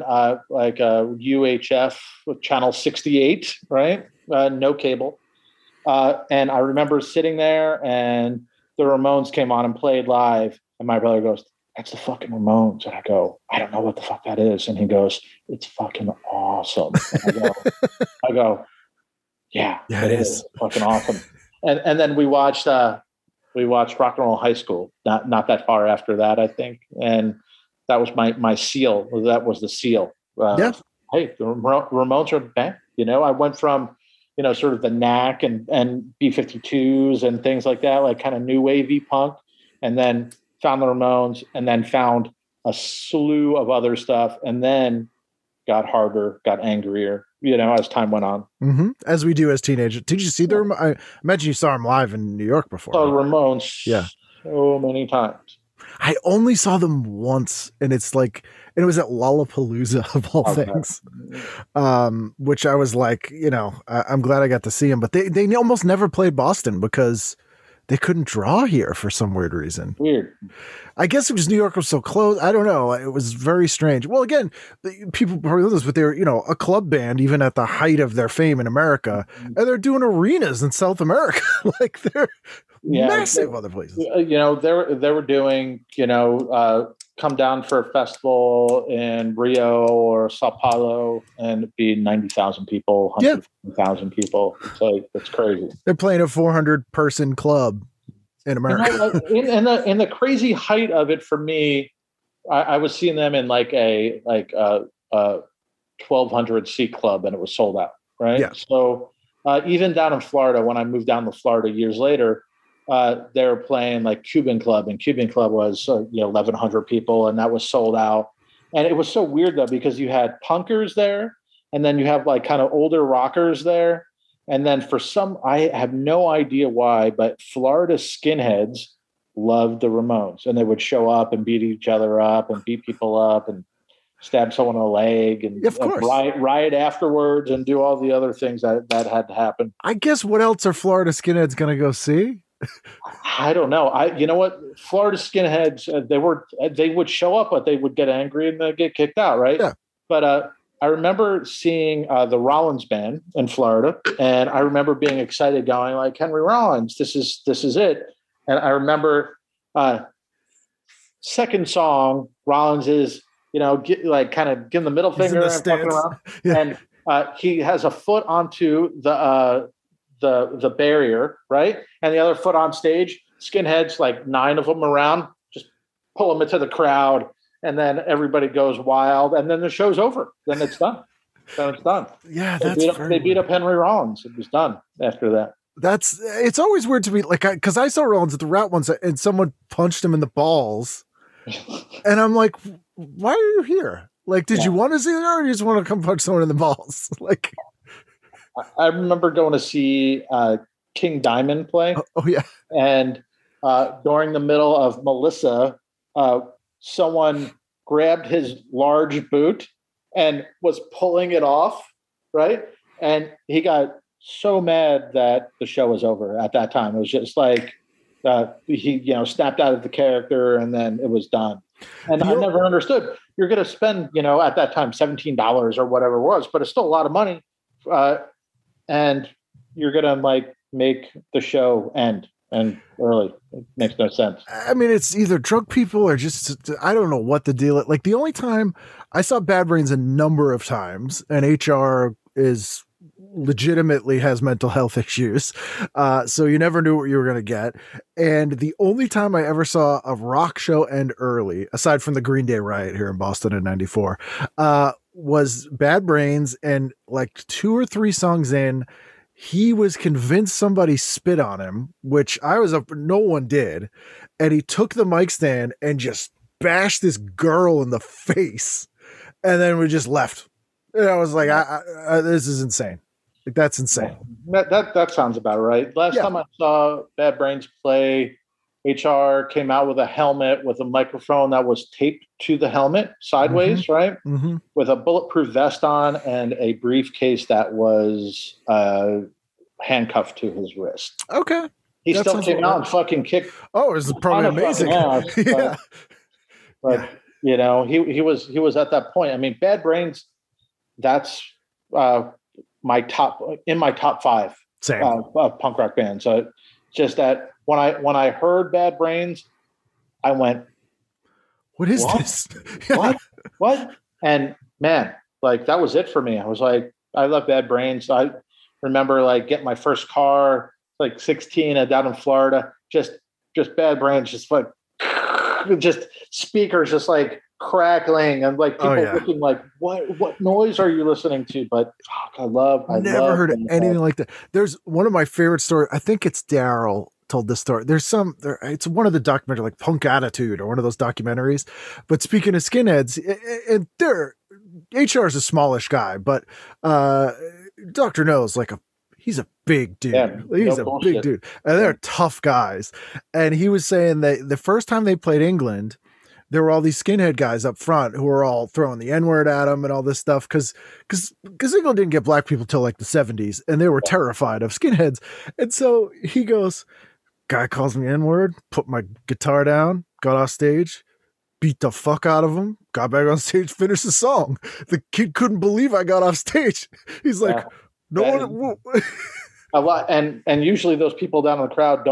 UHF channel 68, right? No cable. And I remember sitting there and the Ramones came on and played live. And my brother goes, "That's the fucking Ramones." And I go, "I don't know what the fuck that is." And he goes, "It's fucking awesome." And I go, Yeah, it is fucking awesome. And then we watched Rock and Roll High School, not that far after that, I think. And that was my seal. That was the seal. Hey, the Ramones are back. I went from, sort of the Knack and B-52s and things like that, like kind of new wavy punk, and then found the Ramones, and then found a slew of other stuff, and then got harder, got angrier, as time went on. Mm-hmm. As we do as teenagers. Did you see them? I imagine you saw them live in New York before. Saw Ramones so many times. I only saw them once, and it was at Lollapalooza of all things. Which I was like, I'm glad I got to see them, but they almost never played Boston because they couldn't draw here for some weird reason. Weird. I guess it was New York was so close. I don't know. It was very strange. Well, again, people probably know this, but they're, a club band, even at the height of their fame in America, and they're doing arenas in South America. Like they're massive other places. They were doing, come down for a festival in Rio or Sao Paulo and it'd be 90,000 people, 150,000 people. So it's crazy. They're playing a 400-person club in America. In the crazy height of it for me, I was seeing them in like a 1,200 seat club and it was sold out. Right. Yeah. So even down in Florida, when I moved down to Florida years later, they were playing like Cuban Club, and Cuban Club was 1,100 people, and that was sold out. And it was so weird though, because you had punkers there, and then you have like kind of older rockers there, and then I have no idea why, but Florida skinheads loved the Ramones, and they would show up and beat each other up and beat people up and stab someone in the leg and riot afterwards and do all the other things that had to happen. I guess what else are Florida skinheads going to go see? I don't know. You know what? Florida skinheads, they would show up, but they would get angry and they'd get kicked out, right? Yeah. But I remember seeing the Rollins band in Florida, and I remember being excited, going like, "Henry Rollins, this is it." And I remember second song, Rollins is kind of giving the middle finger and fucking around, and he has a foot onto the barrier, right? And the other foot on stage, skinheads, like 9 of them around, just pull them into the crowd. And then everybody goes wild. And then the show's over. Then it's done. Yeah. They beat up Henry Rollins. It was done after that. It's always weird to me. Like, cause I saw Rollins at the Route once and someone punched him in the balls. And I'm like, why are you here? Like, did you want to see it, or you just want to come punch someone in the balls? Like, I remember going to see King Diamond play. Oh yeah. And during the middle of Melissa, someone grabbed his large boot and was pulling it off, right? And he got so mad that the show was over at that time. It was just like, he, snapped out of the character and then it was done. And I never understood. You're going to spend, at that time, $17 or whatever it was, but it's still a lot of money. And you're going to make the show end and early. It makes no sense. I mean, it's either drunk people or just, I don't know what the deal is. Like, the only time I saw Bad Brains a number of times, and HR is legitimately has mental health issues. So you never knew what you were going to get. And the only time I ever saw a rock show end early, aside from the Green Day riot here in Boston in 94, was Bad Brains. And like 2 or 3 songs in, he was convinced somebody spit on him, which no one did. And he took the mic stand and just bashed this girl in the face. And then we just left. And I was like, this is insane. Like, that's insane. That sounds about right. Last time I saw Bad Brains play, HR came out with a helmet with a microphone that was taped to the helmet sideways, right? Mm-hmm. With a bulletproof vest on and a briefcase that was handcuffed to his wrist. Okay. He still came out and fucking kicked. Oh, it was probably amazing. Ass, yeah. But he was at that point. I mean, Bad Brains, that's my top 5 of punk rock bands. So just that when I heard Bad Brains, I went, what is this? What? And man, that was it for me. I was like, I love Bad Brains. I remember getting my first car, 16 down in Florida, just Bad Brains, just speakers, just crackling and people looking what noise are you listening to? But I never heard anything like that. There's one of my favorite stories. I think it's Daryl told this story. It's one of the documentary, Punk Attitude or one of those documentaries. But speaking of skinheads, and HR is a smallish guy, but Dr. No's he's a big dude. Yeah, he's a big dude. And they're tough guys. And he was saying that the first time they played England, there were all these skinhead guys up front who were all throwing the N-word at him and all this stuff because England didn't get black people till the 70s, and they were terrified of skinheads. And so he goes, guy calls me N-word, put my guitar down, got off stage, beat the fuck out of him, got back on stage, finished the song. The kid couldn't believe I got off stage. He's like, no one. A lot, and usually those people down in the crowd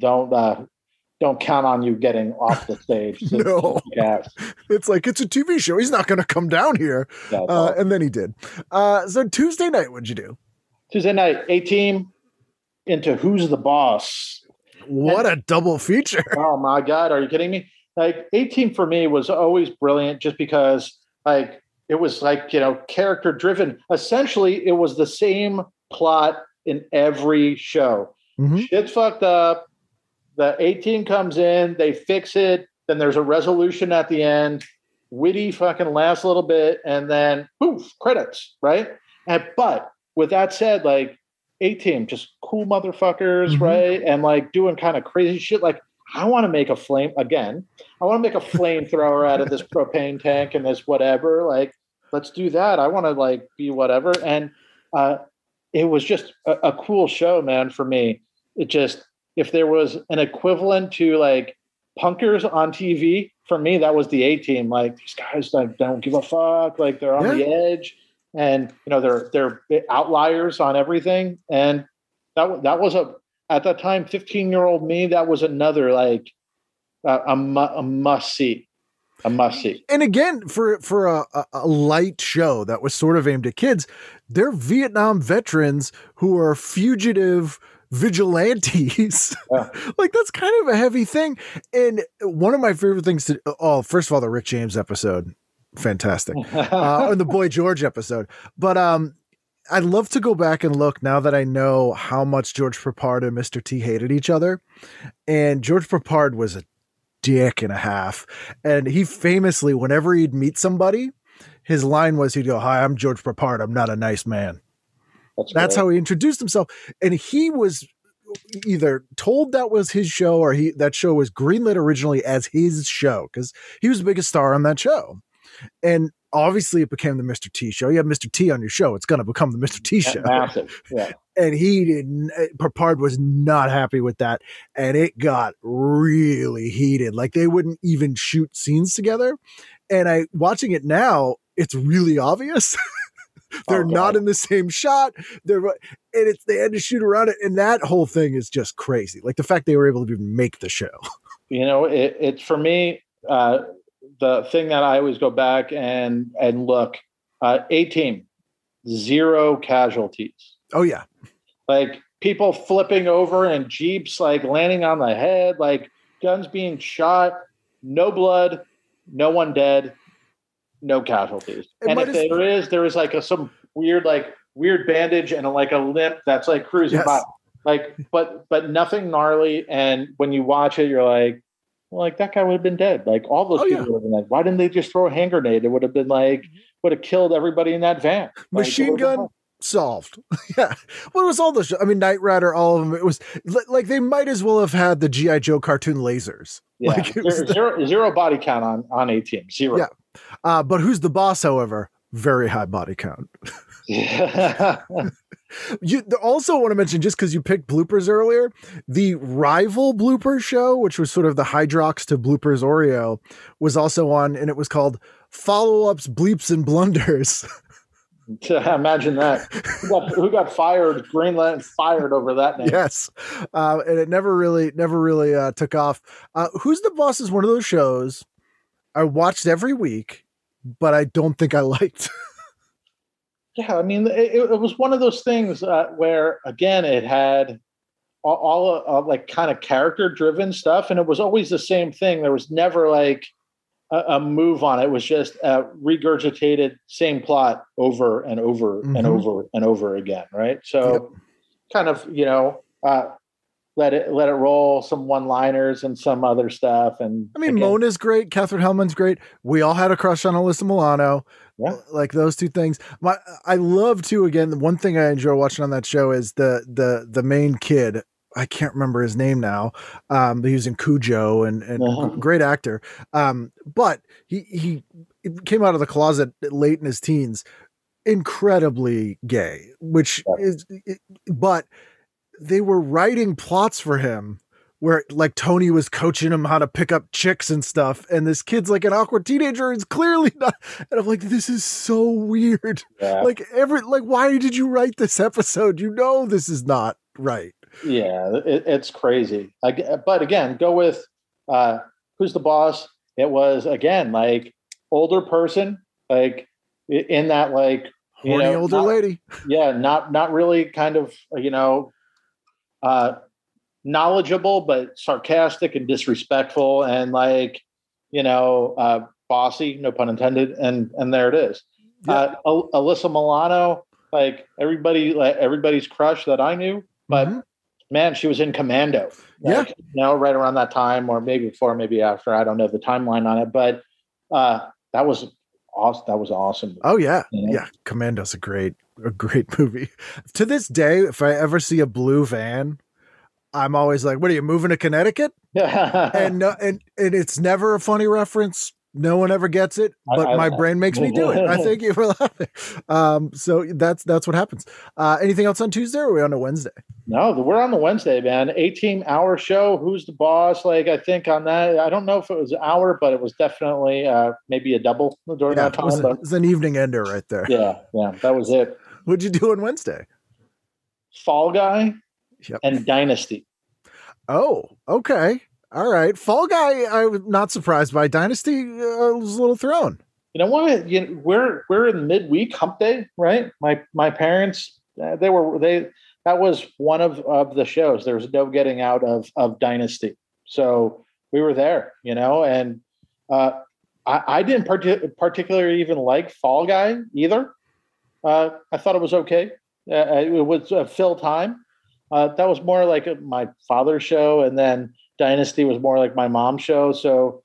don't count on you getting off the stage. No, it's it's a TV show. He's not going to come down here. And then he did. So Tuesday night, what'd you do? Tuesday night, A-Team into Who's the Boss. What a double feature. Oh my God. Are you kidding me? A-Team for me was always brilliant just because it was character driven. Essentially, it was the same plot in every show. Mm-hmm. Shit's fucked up. The A-Team comes in, they fix it, then there's a resolution at the end. Witty fucking laughs a little bit, and then poof, credits, right? But with that said, A-Team, just cool motherfuckers, mm-hmm. right? And doing kind of crazy shit. I want to make a flame again. I want to make a flamethrower out of this propane tank and this whatever. Let's do that. I want to be whatever. And it was just a cool show, man, for me. It just, if there was an equivalent to punkers on TV, for me, that was the A-Team. These guys don't give a fuck. They're on the edge, and they're outliers on everything. And that was at that time, 15-year-old me, that was another a must see. A must see. And again, for a light show that was sort of aimed at kids, they're Vietnam veterans who are fugitive vigilantes. Yeah. That's kind of a heavy thing. And one of my favorite things first of all, the Rick James episode, fantastic. And the Boy George episode. But I'd love to go back and look now that I know how much George Peppard and Mr. T hated each other. And George Peppard was a dick and a half. And he famously, whenever he'd meet somebody, his line was, he'd go, "Hi, I'm George Peppard. I'm not a nice man." That's how he introduced himself. And he was either told that was his show or that show was greenlit originally as his show because he was the biggest star on that show. And obviously it became the Mr. T show. You have Mr. T on your show, it's going to become the Mr. T show. Massive. Yeah. And he didn't, Papard was not happy with that. And it got really heated. Like they wouldn't even shoot scenes together. And watching it now, it's really obvious. They're not in the same shot. They had to shoot around it. And that whole thing is just crazy. Like the fact they were able to even make the show. You know, it's for me, the thing that I always go back and look, A-Team, 0 casualties. Oh yeah. Like people flipping over and Jeeps like landing on the head, like guns being shot, no blood, no one dead, no casualties. And if there is like some weird bandage and like a limp that's like cruising by, like, but nothing gnarly. And when you watch it, you're like, well, like that guy would have been dead. Like all those people would have been like, why didn't they just throw a hand grenade? It would have been like, would have killed everybody in that van. Machine gun solved. Yeah. Well, it was all those. I mean, Knight Rider, all of them. It was like they might as well have had the G.I. Joe cartoon lasers. Yeah. Like zero body count on A-Team. 0. Yeah. But who's the boss, however? Very high body count. You also want to mention, just because you picked Bloopers earlier, the rival Bloopers show, which was sort of the Hydrox to Bloopers Oreo, was also on, and it was called Follow-Ups, Bleeps, and Blunders. Imagine that. Who got fired? Greenland fired over that name. Yes. And it never really took off. Who's the Boss is one of those shows I watched every week, but I don't think I liked. Yeah, I mean, it was one of those things where, again, it had all like kind of character-driven stuff, and it was always the same thing. There was never like a move on it. It was just regurgitated same plot over and over and over and over again, right? So, kind of, you know, let it roll, some one-liners and some other stuff. And I mean, Mona's great, Catherine Hellman's great. We all had a crush on Allyssa Milano. Yeah. Like those two things. I love too, again, the one thing I enjoy watching on that show is the main kid. I can't remember his name now. He was in Cujo and great actor. But he came out of the closet late in his teens, incredibly gay, but they were writing plots for him where like Tony was coaching him how to pick up chicks and stuff. And this kid's like an awkward teenager and is clearly not. And I'm like, this is so weird. Yeah. Like why did you write this episode? You know, this is not right. Yeah. It's crazy. But again, go with Who's the Boss? It was, again, like older person, like in that, like, horny older lady. Yeah. Not really kind of, you know, knowledgeable, but sarcastic and disrespectful and like, you know, bossy, no pun intended. And there it is. Yeah. Allyssa Milano, like everybody's crush that I knew, but man, she was in Commando. Like, you know, right around that time, or maybe before, maybe after, I don't know the timeline on it, but that was awesome. That was awesome. Oh yeah. You know? Yeah. Commando's a great movie. To this day, if I ever see a blue van, I'm always like, what are you moving to Connecticut? and it's never a funny reference. No one ever gets it, but my brain makes me do it. I thank you for laughing. So that's what happens. Anything else on Tuesday, or are we on a Wednesday? No, we're on the Wednesday, man. 18-hour show. Who's the Boss? Like, I think on that, I don't know if it was an hour, but it was definitely maybe a double during that time. It was an evening ender right there. Yeah, that was it. What'd you do on Wednesday? Fall Guy and Dynasty. Oh, okay. All right. Fall Guy, I'm not surprised by. Dynasty was a little thrown. You know what? We're in midweek hump day, right? My parents, that was one of the shows. There was no getting out of Dynasty. So we were there, you know, and I didn't particularly even like Fall Guy either. I thought it was okay. It was a fill time. That was more like my father's show, and then Dynasty was more like my mom's show. So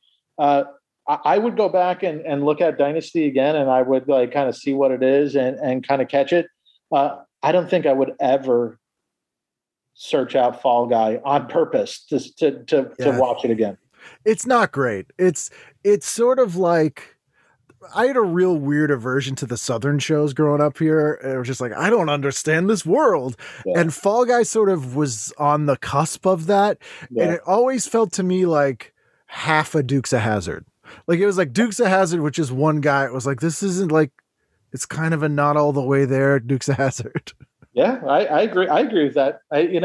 I would go back and look at Dynasty again, and I would like kind of see what it is and kind of catch it. I don't think I would ever search out Fall Guy on purpose to watch it again. It's not great. It's sort of like I had a real weird aversion to the Southern shows growing up here. It was just like, I don't understand this world. Yeah. And Fall Guy sort of was on the cusp of that. Yeah. And it always felt to me like half a Dukes of Hazzard. Like it was like Dukes of Hazzard, which is one guy. It was like, this isn't like, it's kind of a not all the way there Dukes of Hazzard. Yeah, I agree. I agree with that.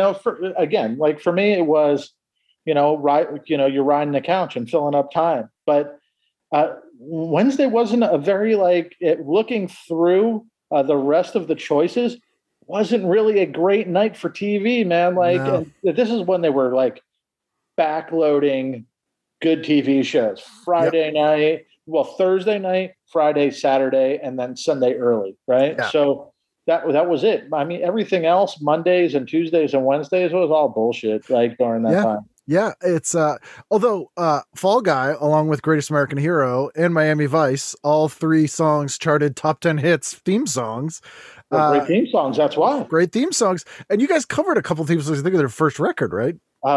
For me, it was, you're riding the couch and filling up time. But Wednesday wasn't a very looking through the rest of the choices wasn't really a great night for TV, man. No. And this is when they were like backloading good TV shows. Friday night, Thursday night, Friday, Saturday, and then Sunday early, right? Yeah. So that was it. I mean, everything else, Mondays and Tuesdays and Wednesdays, was all bullshit during that time. Yeah, it's although Fall Guy, along with Greatest American Hero and Miami Vice, all three songs charted top 10 hits, theme songs. Great theme songs, that's why. Great theme songs. And you guys covered a couple theme songs, I think, of their first record, right?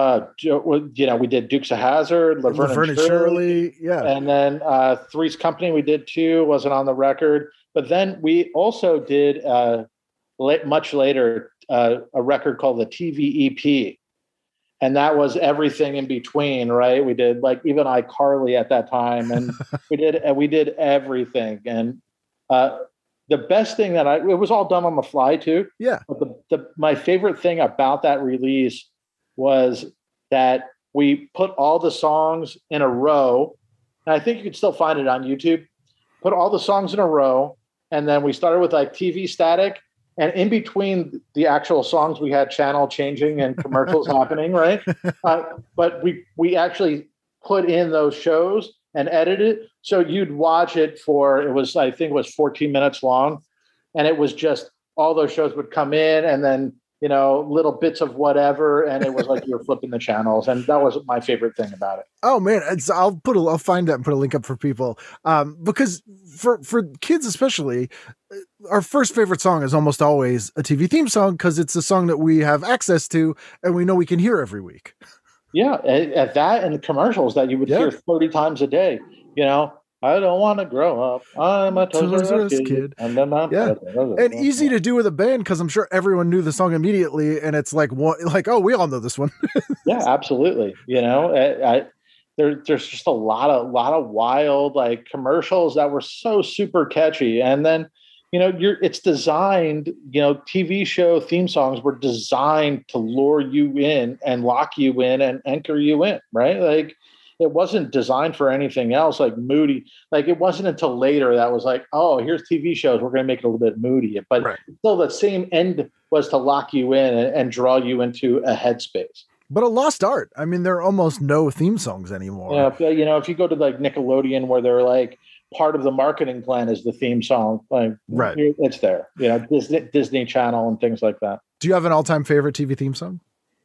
We did Dukes of Hazzard, Laverne and Shirley. Yeah. And then Three's Company, we did too, wasn't on the record. But then we also did, much later, a record called the TVEP. And that was everything in between, right? We did even iCarly at that time, and we did everything. And the best thing it was all done on the fly too. Yeah. But my favorite thing about that release was that we put all the songs in a row, and I think you can still find it on YouTube. Put all the songs in a row, and then we started with TV static. And in between the actual songs, we had channel changing and commercials happening, right? But we actually put in those shows and edited it. So you'd watch it I think it was 14 minutes long. And it was just all those shows would come in and then, little bits of whatever. And it was like you were flipping the channels. And that was my favorite thing about it. Oh man. I'll find that and put a link up for people. Because for kids, especially, our first favorite song is almost always a TV theme song because it's a song that we have access to and we know we can hear every week. Yeah. At that and the commercials that you would hear 30 times a day, I don't want to grow up. I'm a Toys R Us kid. And easy to do with a band because I'm sure everyone knew the song immediately. And it's we all know this one. Yeah, absolutely. There's just a lot of wild commercials that were so super catchy. And then, it's designed, TV show theme songs were designed to lure you in and lock you in and anchor you in, right? It wasn't designed for anything else moody. It wasn't until later that was oh, here's TV shows. We're going to make it a little bit moody. But still the same end was to lock you in and draw you into a headspace. But a lost art. I mean, there are almost no theme songs anymore. Yeah, if you go to Nickelodeon where they're part of the marketing plan is the theme song, right, it's there. Disney Channel and things like that. Do you have an all-time favorite TV theme song?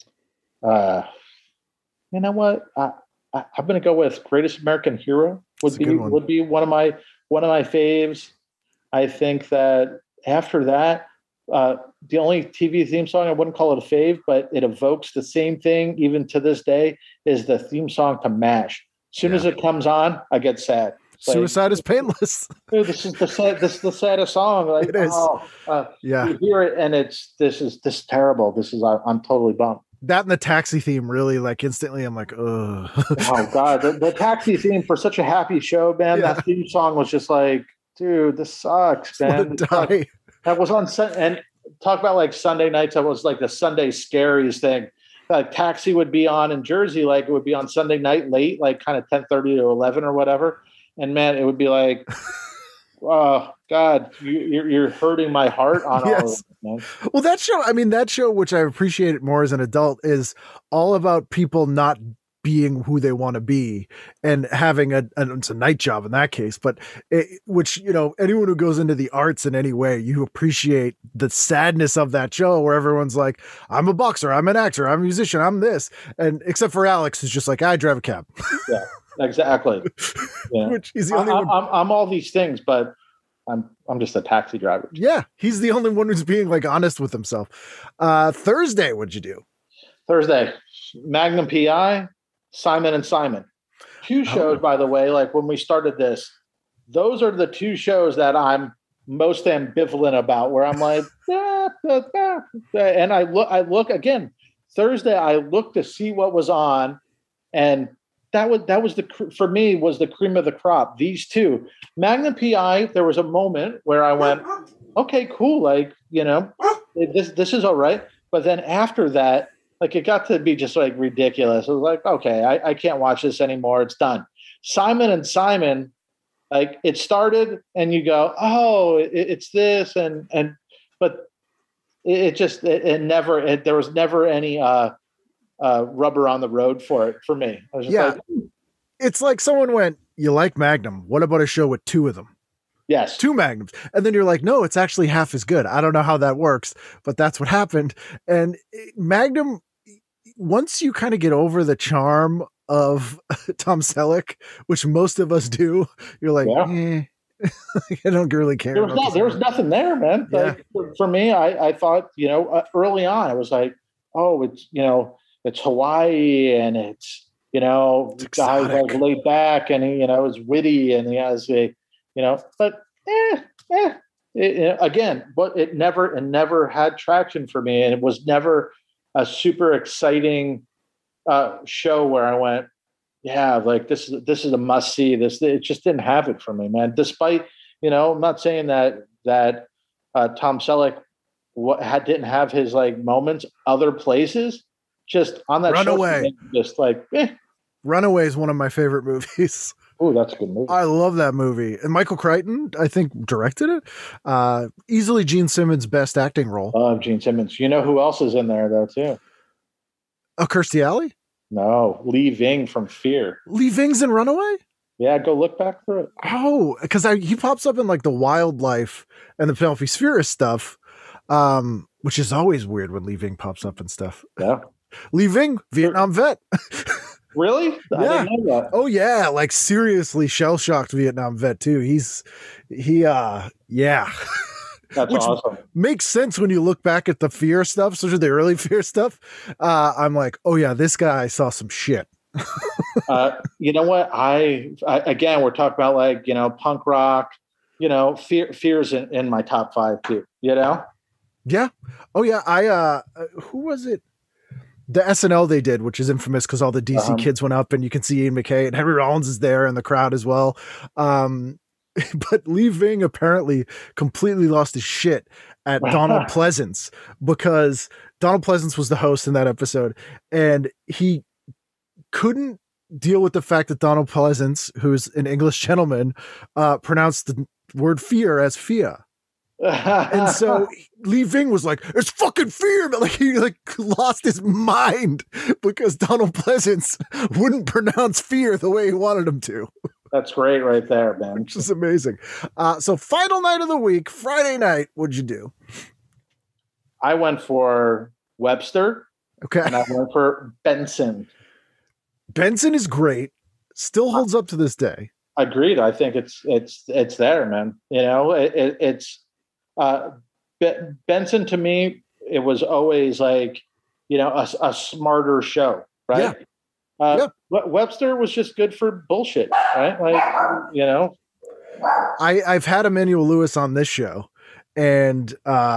You know what? I'm going to go with Greatest American Hero would be one of my faves. I think that after that, the only TV theme song, I wouldn't call it a fave, but it evokes the same thing even to this day, is the theme song to MASH. As soon as it comes on, I get sad. Suicide is painless. Dude, this is the saddest song. It is. You hear it and this is terrible. I'm totally bummed. That and the Taxi theme really instantly I'm ugh. Oh God, the Taxi theme for such a happy show, man. Yeah. That theme song was just dude, this sucks, man. That was on and talk about Sunday nights. That was the Sunday scaries thing. Taxi would be on in Jersey, it would be on Sunday night late, kind of 10:30 to 11 or whatever. And man, it would be oh God, you're hurting my heart on all of it, man. Well, that show, which I appreciate it more as an adult, is all about people not being who they want to be and having it's a night job in that case, but anyone who goes into the arts in any way, you appreciate the sadness of that show where everyone's I'm a boxer, I'm an actor, I'm a musician, I'm this. And except for Alex, who's just I drive a cab. Yeah, exactly. Yeah. Which he's the only one. I'm all these things, but I'm just a taxi driver. Yeah. He's the only one who's being honest with himself. Thursday, what'd you do? Thursday, Magnum PI, Simon and Simon. Two shows, by the way, when we started this, those are the two shows that I'm most ambivalent about, where I'm like, and I look again, Thursday, I looked to see what was on, and that was for me was the cream of the crop. These two, Magnum PI, there was a moment where I went, okay, cool. Like, this is all right. But then after that, like, it got to be just like ridiculous. I was like, okay, I can't watch this anymore. It's done. Simon and Simon, like, it started and you go, oh, it's this. But it never, there was never any rubber on the road for it for me. I was just like, it's like someone went, you like Magnum. What about a show with two of them? Yes. 2 Magnums. And then you're like, no, it's actually half as good. I don't know how that works, but that's what happened. And Magnum, once you kind of get over the charm of Tom Selleck, which most of us do, you're like, I don't really care. There was nothing there, man. Yeah. Like, for me, I thought, early on, I was like, oh, it's Hawaii, and it's, guys like laid back, and it's witty, and he has a, but again, but it never had traction for me, and it was never a super exciting show where I went, yeah, like this is a must see. It just didn't have it for me, man. Despite, I'm not saying that Tom Selleck didn't have his like moments other places, just on that Runaway. Show, just like, Runaway is one of my favorite movies. Oh, that's a good movie. I love that movie. And Michael Crichton, I think, directed it. Easily Gene Simmons' best acting role. Love Gene Simmons. You know who else is in there, though, too? Oh, Kirstie Alley? No, Lee Ving from Fear. Lee Ving's in Runaway? Yeah, go look back through it. Oh, because he pops up in like the Wildlife and the Penelope Spheris stuff, which is always weird when Lee Ving pops up and stuff. Yeah. Lee Ving, Vietnam vet. Really? Yeah. I didn't know that. Oh yeah, like seriously shell-shocked Vietnam vet too. Yeah. That's which awesome. Makes sense when you look back at the Fear stuff, especially the early Fear stuff. I'm like, oh yeah, this guy saw some shit. You know what? I again, we're talking about like, punk rock, Fear's in my top 5 too, Yeah. Oh yeah. Who was it? The SNL they did, which is infamous because all the DC kids went up and you can see Ian McKay and Henry Rollins is there in the crowd as well. But Lee Ving apparently completely lost his shit at Donald Pleasance, because Donald Pleasance was the host in that episode, and he couldn't deal with the fact that Donald Pleasance, who's an English gentleman, pronounced the word fear as fear. And so Lee Ving was like, it's fucking fear, but like he like lost his mind because Donald Pleasance wouldn't pronounce fear the way he wanted him to. That's great right there, man. Which is amazing. So final night of the week, Friday night, what'd you do? I went for Webster. Okay. And I went for Benson. Benson is great. Still holds up to this day. Agreed. I think it's there, man. It's Benson, to me, it was always like, a smarter show, right? Yeah. Webster was just good for bullshit, right? Like, I've had Emmanuel Lewis on this show, and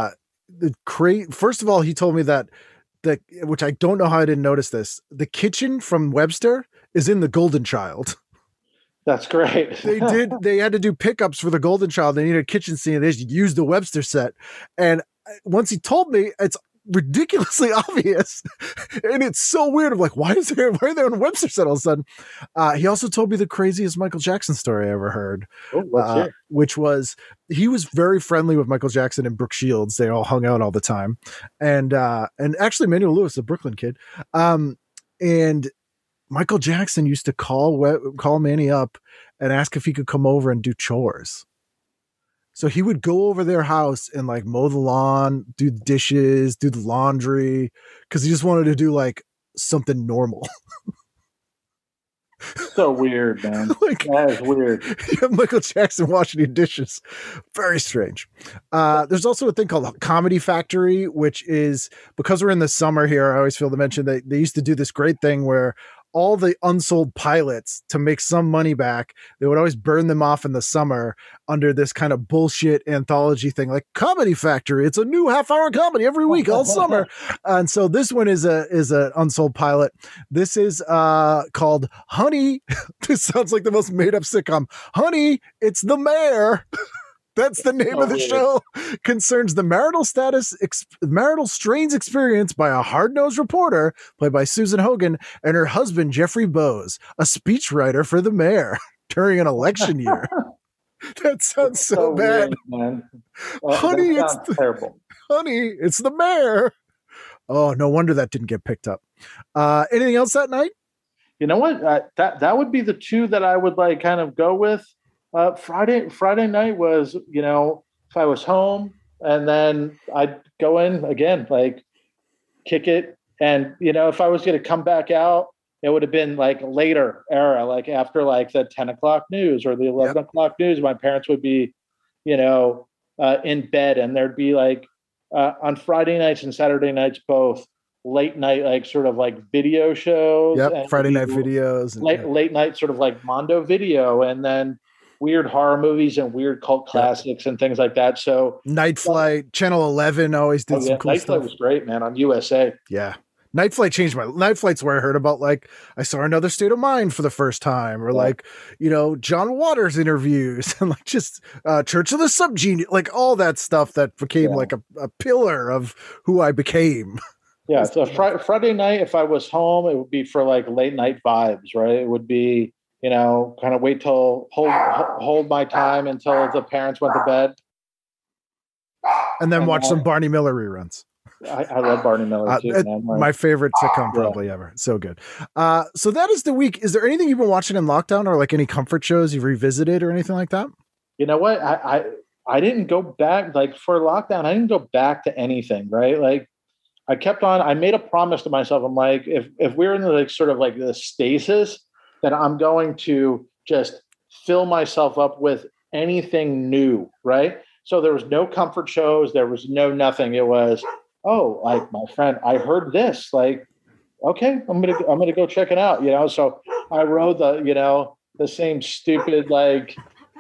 first of all, he told me that which I don't know how I didn't notice this, the kitchen from Webster is in the Golden Child. That's great. They had to do pickups for the Golden Child. They needed a kitchen scene. They just used the Webster set. And once he told me, it's ridiculously obvious. And it's so weird. I'm like, why are they on a Webster set all of a sudden? He also told me the craziest Michael Jackson story I ever heard, which was he was very friendly with Michael Jackson and Brooke Shields. They all hung out all the time. And actually Emmanuel Lewis, a Brooklyn kid. And Michael Jackson used to call Manny up and ask if he could come over and do chores. So he would go over their house and like mow the lawn, do the dishes, do the laundry, because he just wanted to do like something normal. So weird, man. Like, that is weird. Michael Jackson washing your dishes. Very strange. There's also a thing called Comedy Factory, which is, because we're in the summer here, I always feel to mention that they used to do this great thing where all the unsold pilots to make some money back. They would always burn them off in the summer under this kind of bullshit anthology thing, like Comedy Factory. It's a new half-hour comedy every week all summer. And so this one is an unsold pilot. This is called Honey. This sounds like the most made up sitcom. Honey, it's the mayor. That's the name of the show. Concerns the marital strains experienced by a hard-nosed reporter played by Susan Hogan and her husband, Jeffrey Bowes, a speechwriter for the mayor during an election year. That sounds so bad. Weird, man. Honey, it's terrible. Honey, it's the mayor. Oh, no wonder that didn't get picked up. Anything else that night? You know what? That would be the two that I would like kind of go with. Friday night was, if I was home and then I'd go in again, like kick it. And, if I was going to come back out, it would have been like later era, like after like the 10 o'clock news or the 11 o'clock news. My parents would be, in bed, and there'd be like on Friday nights and Saturday nights, both late night, like sort of like video shows. Yep. Friday night videos. Late night sort of like Mondo video. And then weird horror movies and weird cult classics and things like that. So Night Flight, Channel 11 always did some cool Night stuff. Flight was great, man, on USA. Yeah. Night Flight changed Night Flight's where I heard about, like, I saw Another State of Mind for the first time, or like, John Waters interviews and like just Church of the Subgenius, like all that stuff that became like a pillar of who I became. Yeah. So Friday night, if I was home, it would be for like late night vibes, right? It would be, kind of wait till hold my time until the parents went to bed. And then watch some Barney Miller reruns. I love Barney Miller too, man. My favorite sitcom probably ever. So good. So that is the week. Is there anything you've been watching in lockdown, or like any comfort shows you've revisited or anything like that? You know what? I didn't go back, like for lockdown, I didn't go back to anything, right? Like I kept on, I made a promise to myself. I'm like, if we're in the like sort of like the stasis, then I'm going to just fill myself up with anything new, right? So there was no comfort shows. There was no nothing. It was, like my friend, I heard this. Like, okay, I'm gonna go check it out. So I rode the same stupid like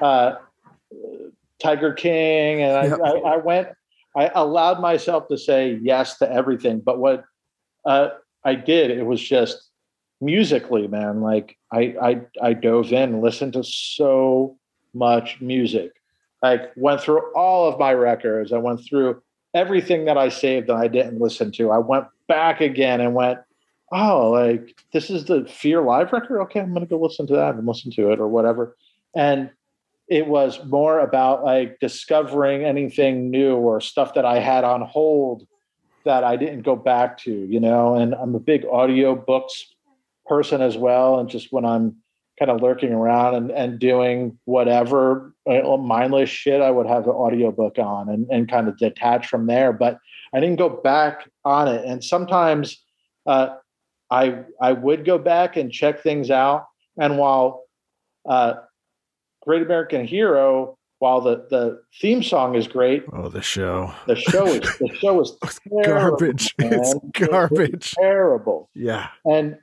Tiger King, and I allowed myself to say yes to everything. But what I did, it was just musically, man. Like I dove in, listened to so much music. Like went through all of my records. I went through everything that I saved that I didn't listen to. I went back again and went, like this is the Fear Live record. Okay, I'm going to go listen to that and listen to it or whatever. And it was more about like discovering anything new or stuff that I had on hold that I didn't go back to, and I'm a big audio books person as well. And just when I'm kind of lurking around and doing whatever mindless shit, I would have the audiobook on and kind of detach from there. But I didn't go back on it. And sometimes I would go back and check things out. And while Great American Hero, while the theme song is great, the show is terrible, garbage. Man. It's garbage. It's terrible. Yeah. And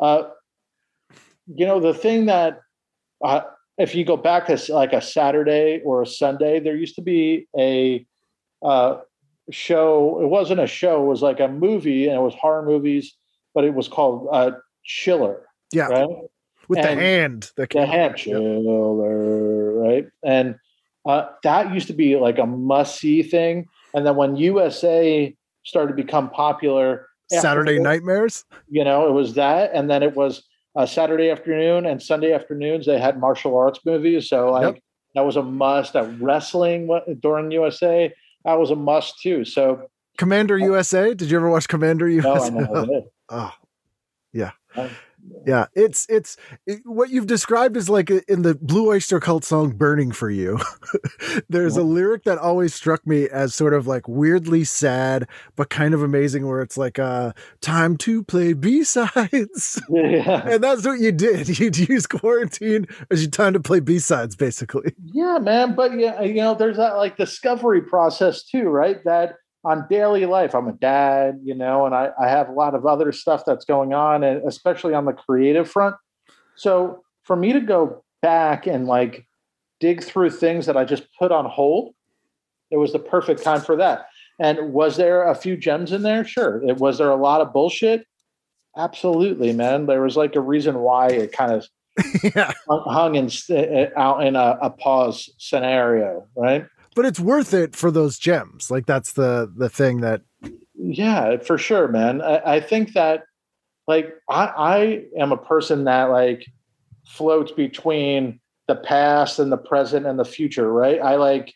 the thing that if you go back to like a Saturday or a Sunday, there used to be a show. It wasn't a show. It was like a movie, and it was horror movies, but it was called Chiller. Yeah. Right? With the hand. The hand. Chiller. Right. And that used to be like a must-see thing. And then when USA started to become popular, Saturday Nightmares, it was that. And then it was Saturday afternoon and Sunday afternoons, they had martial arts movies. So that was a must. Wrestling during USA, that was a must too. So Commander USA. Did you ever watch Commander USA? No, I never did. Oh, yeah. Yeah, it's what you've described is like in the Blue Oyster Cult song "Burning for You." There's a lyric that always struck me as sort of like weirdly sad, but kind of amazing, where it's like time to play B-sides. Yeah. And that's what you did. You'd use quarantine as your time to play B-sides, basically. Yeah, man. But there's that like discovery process too, right? That on daily life. I'm a dad, and I have a lot of other stuff that's going on, and especially on the creative front. So for me to go back and like dig through things that I just put on hold, it was the perfect time for that. And was there a few gems in there? Sure. Was there a lot of bullshit? Absolutely, man. There was like a reason why it kind of hung out in a pause scenario, right? But it's worth it for those gems. Like that's the thing that. Yeah, for sure, man. I think that like I am a person that like floats between the past and the present and the future, right? I like,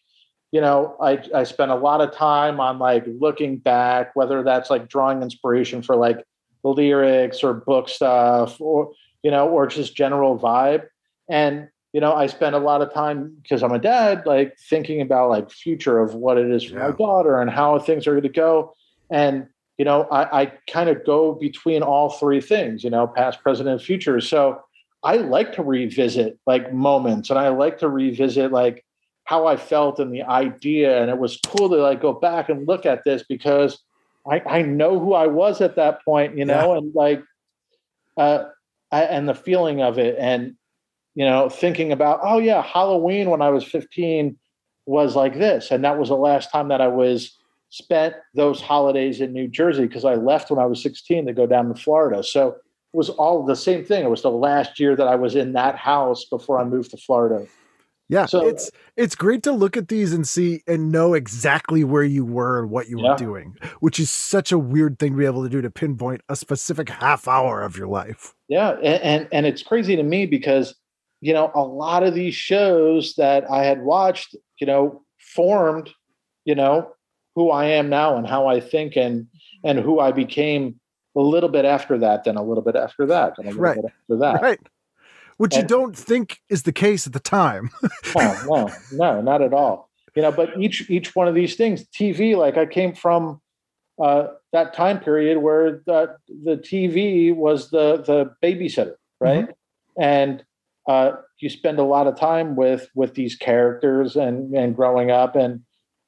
I spend a lot of time on like looking back, whether that's like drawing inspiration for like lyrics or book stuff or just general vibe. And I spend a lot of time because I'm a dad, like thinking about like future of what it is for my daughter and how things are going to go. And, I kind of go between all three things, past, present, and future. So I like to revisit like moments, and I like to revisit like how I felt and the idea. And it was cool to like go back and look at this because I know who I was at that point, and like, and the feeling of it. And, thinking about, oh yeah, Halloween when I was 15 was like this. And that was the last time that I spent those holidays in New Jersey because I left when I was 16 to go down to Florida. So it was all the same thing. It was the last year that I was in that house before I moved to Florida. Yeah. So it's great to look at these and see and know exactly where you were and what you were doing, which is such a weird thing to be able to do, to pinpoint a specific half hour of your life. Yeah. And it's crazy to me because, a lot of these shows that I had watched, formed, who I am now and how I think and who I became a little bit after that, then a little bit after that, and a little bit after that. Right. Which you don't think is the case at the time. No, not at all. But each one of these things, TV, like I came from that time period where the TV was the babysitter, right? Mm-hmm. And you spend a lot of time with these characters and growing up and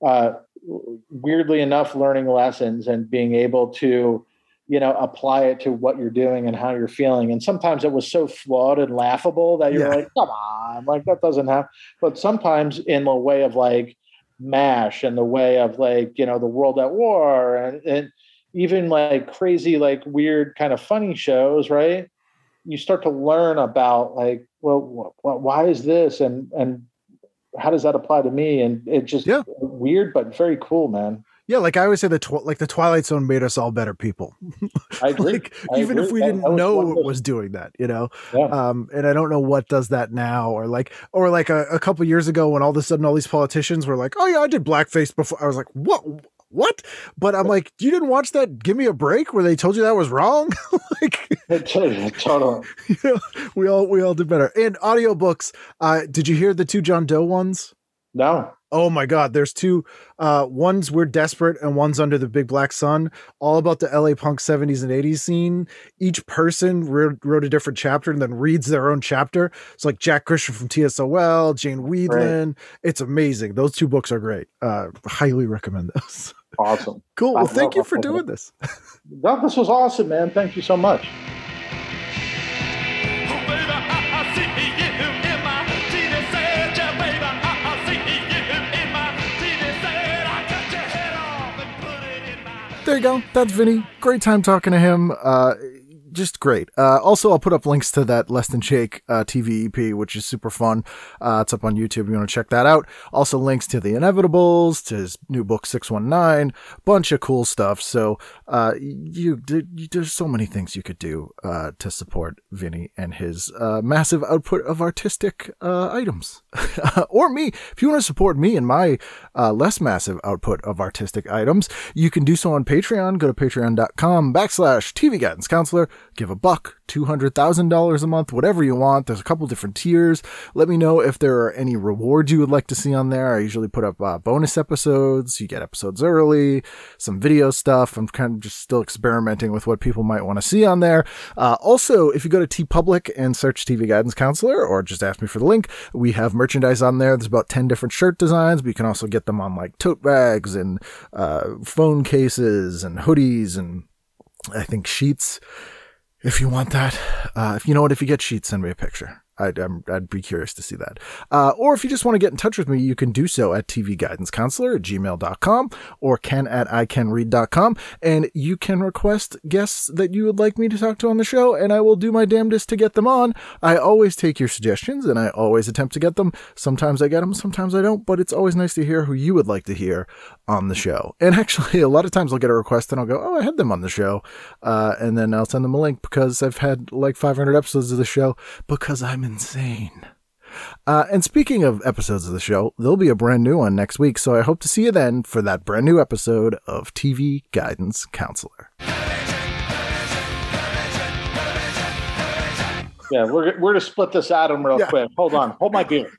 weirdly enough, learning lessons and being able to, apply it to what you're doing and how you're feeling. And sometimes it was so flawed and laughable that you're like, come on, like that doesn't happen. But sometimes in the way of like MASH and the way of like, the World at War and even like crazy, like weird kind of funny shows, right? You start to learn about like, well, why is this? And how does that apply to me? And it just weird, but very cool, man. Yeah, like I always say, the Twilight Zone made us all better people. I agree. Even if we didn't know it was doing that, Yeah. And I don't know what does that now, or like a couple years ago when all of a sudden all these politicians were like, "Oh yeah, I did blackface before." I was like, "What?" But I'm like, you didn't watch that Give Me a Break where they told you that was wrong? Totally. We all did better. And audiobooks. Did you hear the 2 John Doe ones? No. Oh my God. There's 2, one's We're Desperate and one's Under the Big Black Sun, all about the LA punk 70s and 80s scene. Each person wrote a different chapter and then reads their own chapter. It's like Jack Christian from TSOL, Jane Weedland. Right. It's amazing. Those 2 books are great. Highly recommend those. Awesome. Cool. Well, thank you for doing this. No, this was awesome, man. Thank you so much. There you go. That's Vinny. Great time talking to him. Just great. Also, I'll put up links to that Less Than Shake TVEP, which is super fun. It's up on YouTube if you want to check that out. Also, links to The Inevitables, to his new book 619, bunch of cool stuff. So there's so many things you could do to support Vinny and his massive output of artistic items. Or me. If you want to support me and my less massive output of artistic items, you can do so on Patreon. Go to patreon.com/TV Guidance Counselor. give $1, $200,000 a month, whatever you want. There's a couple different tiers. Let me know if there are any rewards you would like to see on there. I usually put up bonus episodes. You get episodes early, some video stuff. I'm kind of just still experimenting with what people might want to see on there. Also, if you go to TeePublic and search TV Guidance Counselor, or just ask me for the link, we have merchandise on there. There's about 10 different shirt designs, but you can also get them on like tote bags and phone cases and hoodies and I think sheets. If you want that, if you get sheets, send me a picture. I'd be curious to see that. Or if you just want to get in touch with me, you can do so at tvguidancecounselor@gmail.com or ken@icanread.com. And you can request guests that you would like me to talk to on the show, and I will do my damnedest to get them on. I always take your suggestions, and I always attempt to get them. Sometimes I get them, sometimes I don't, but it's always nice to hear who you would like to hear on the show. And actually, a lot of times I'll get a request, and I'll go, oh, I had them on the show. And then I'll send them a link because I've had like 500 episodes of the show because I'm insane. And speaking of episodes of the show, there'll be a brand new one next week, so I hope to see you then for that brand new episode of TV Guidance Counselor. Yeah, we're going to split this atom real quick. Hold on. Hold my beer.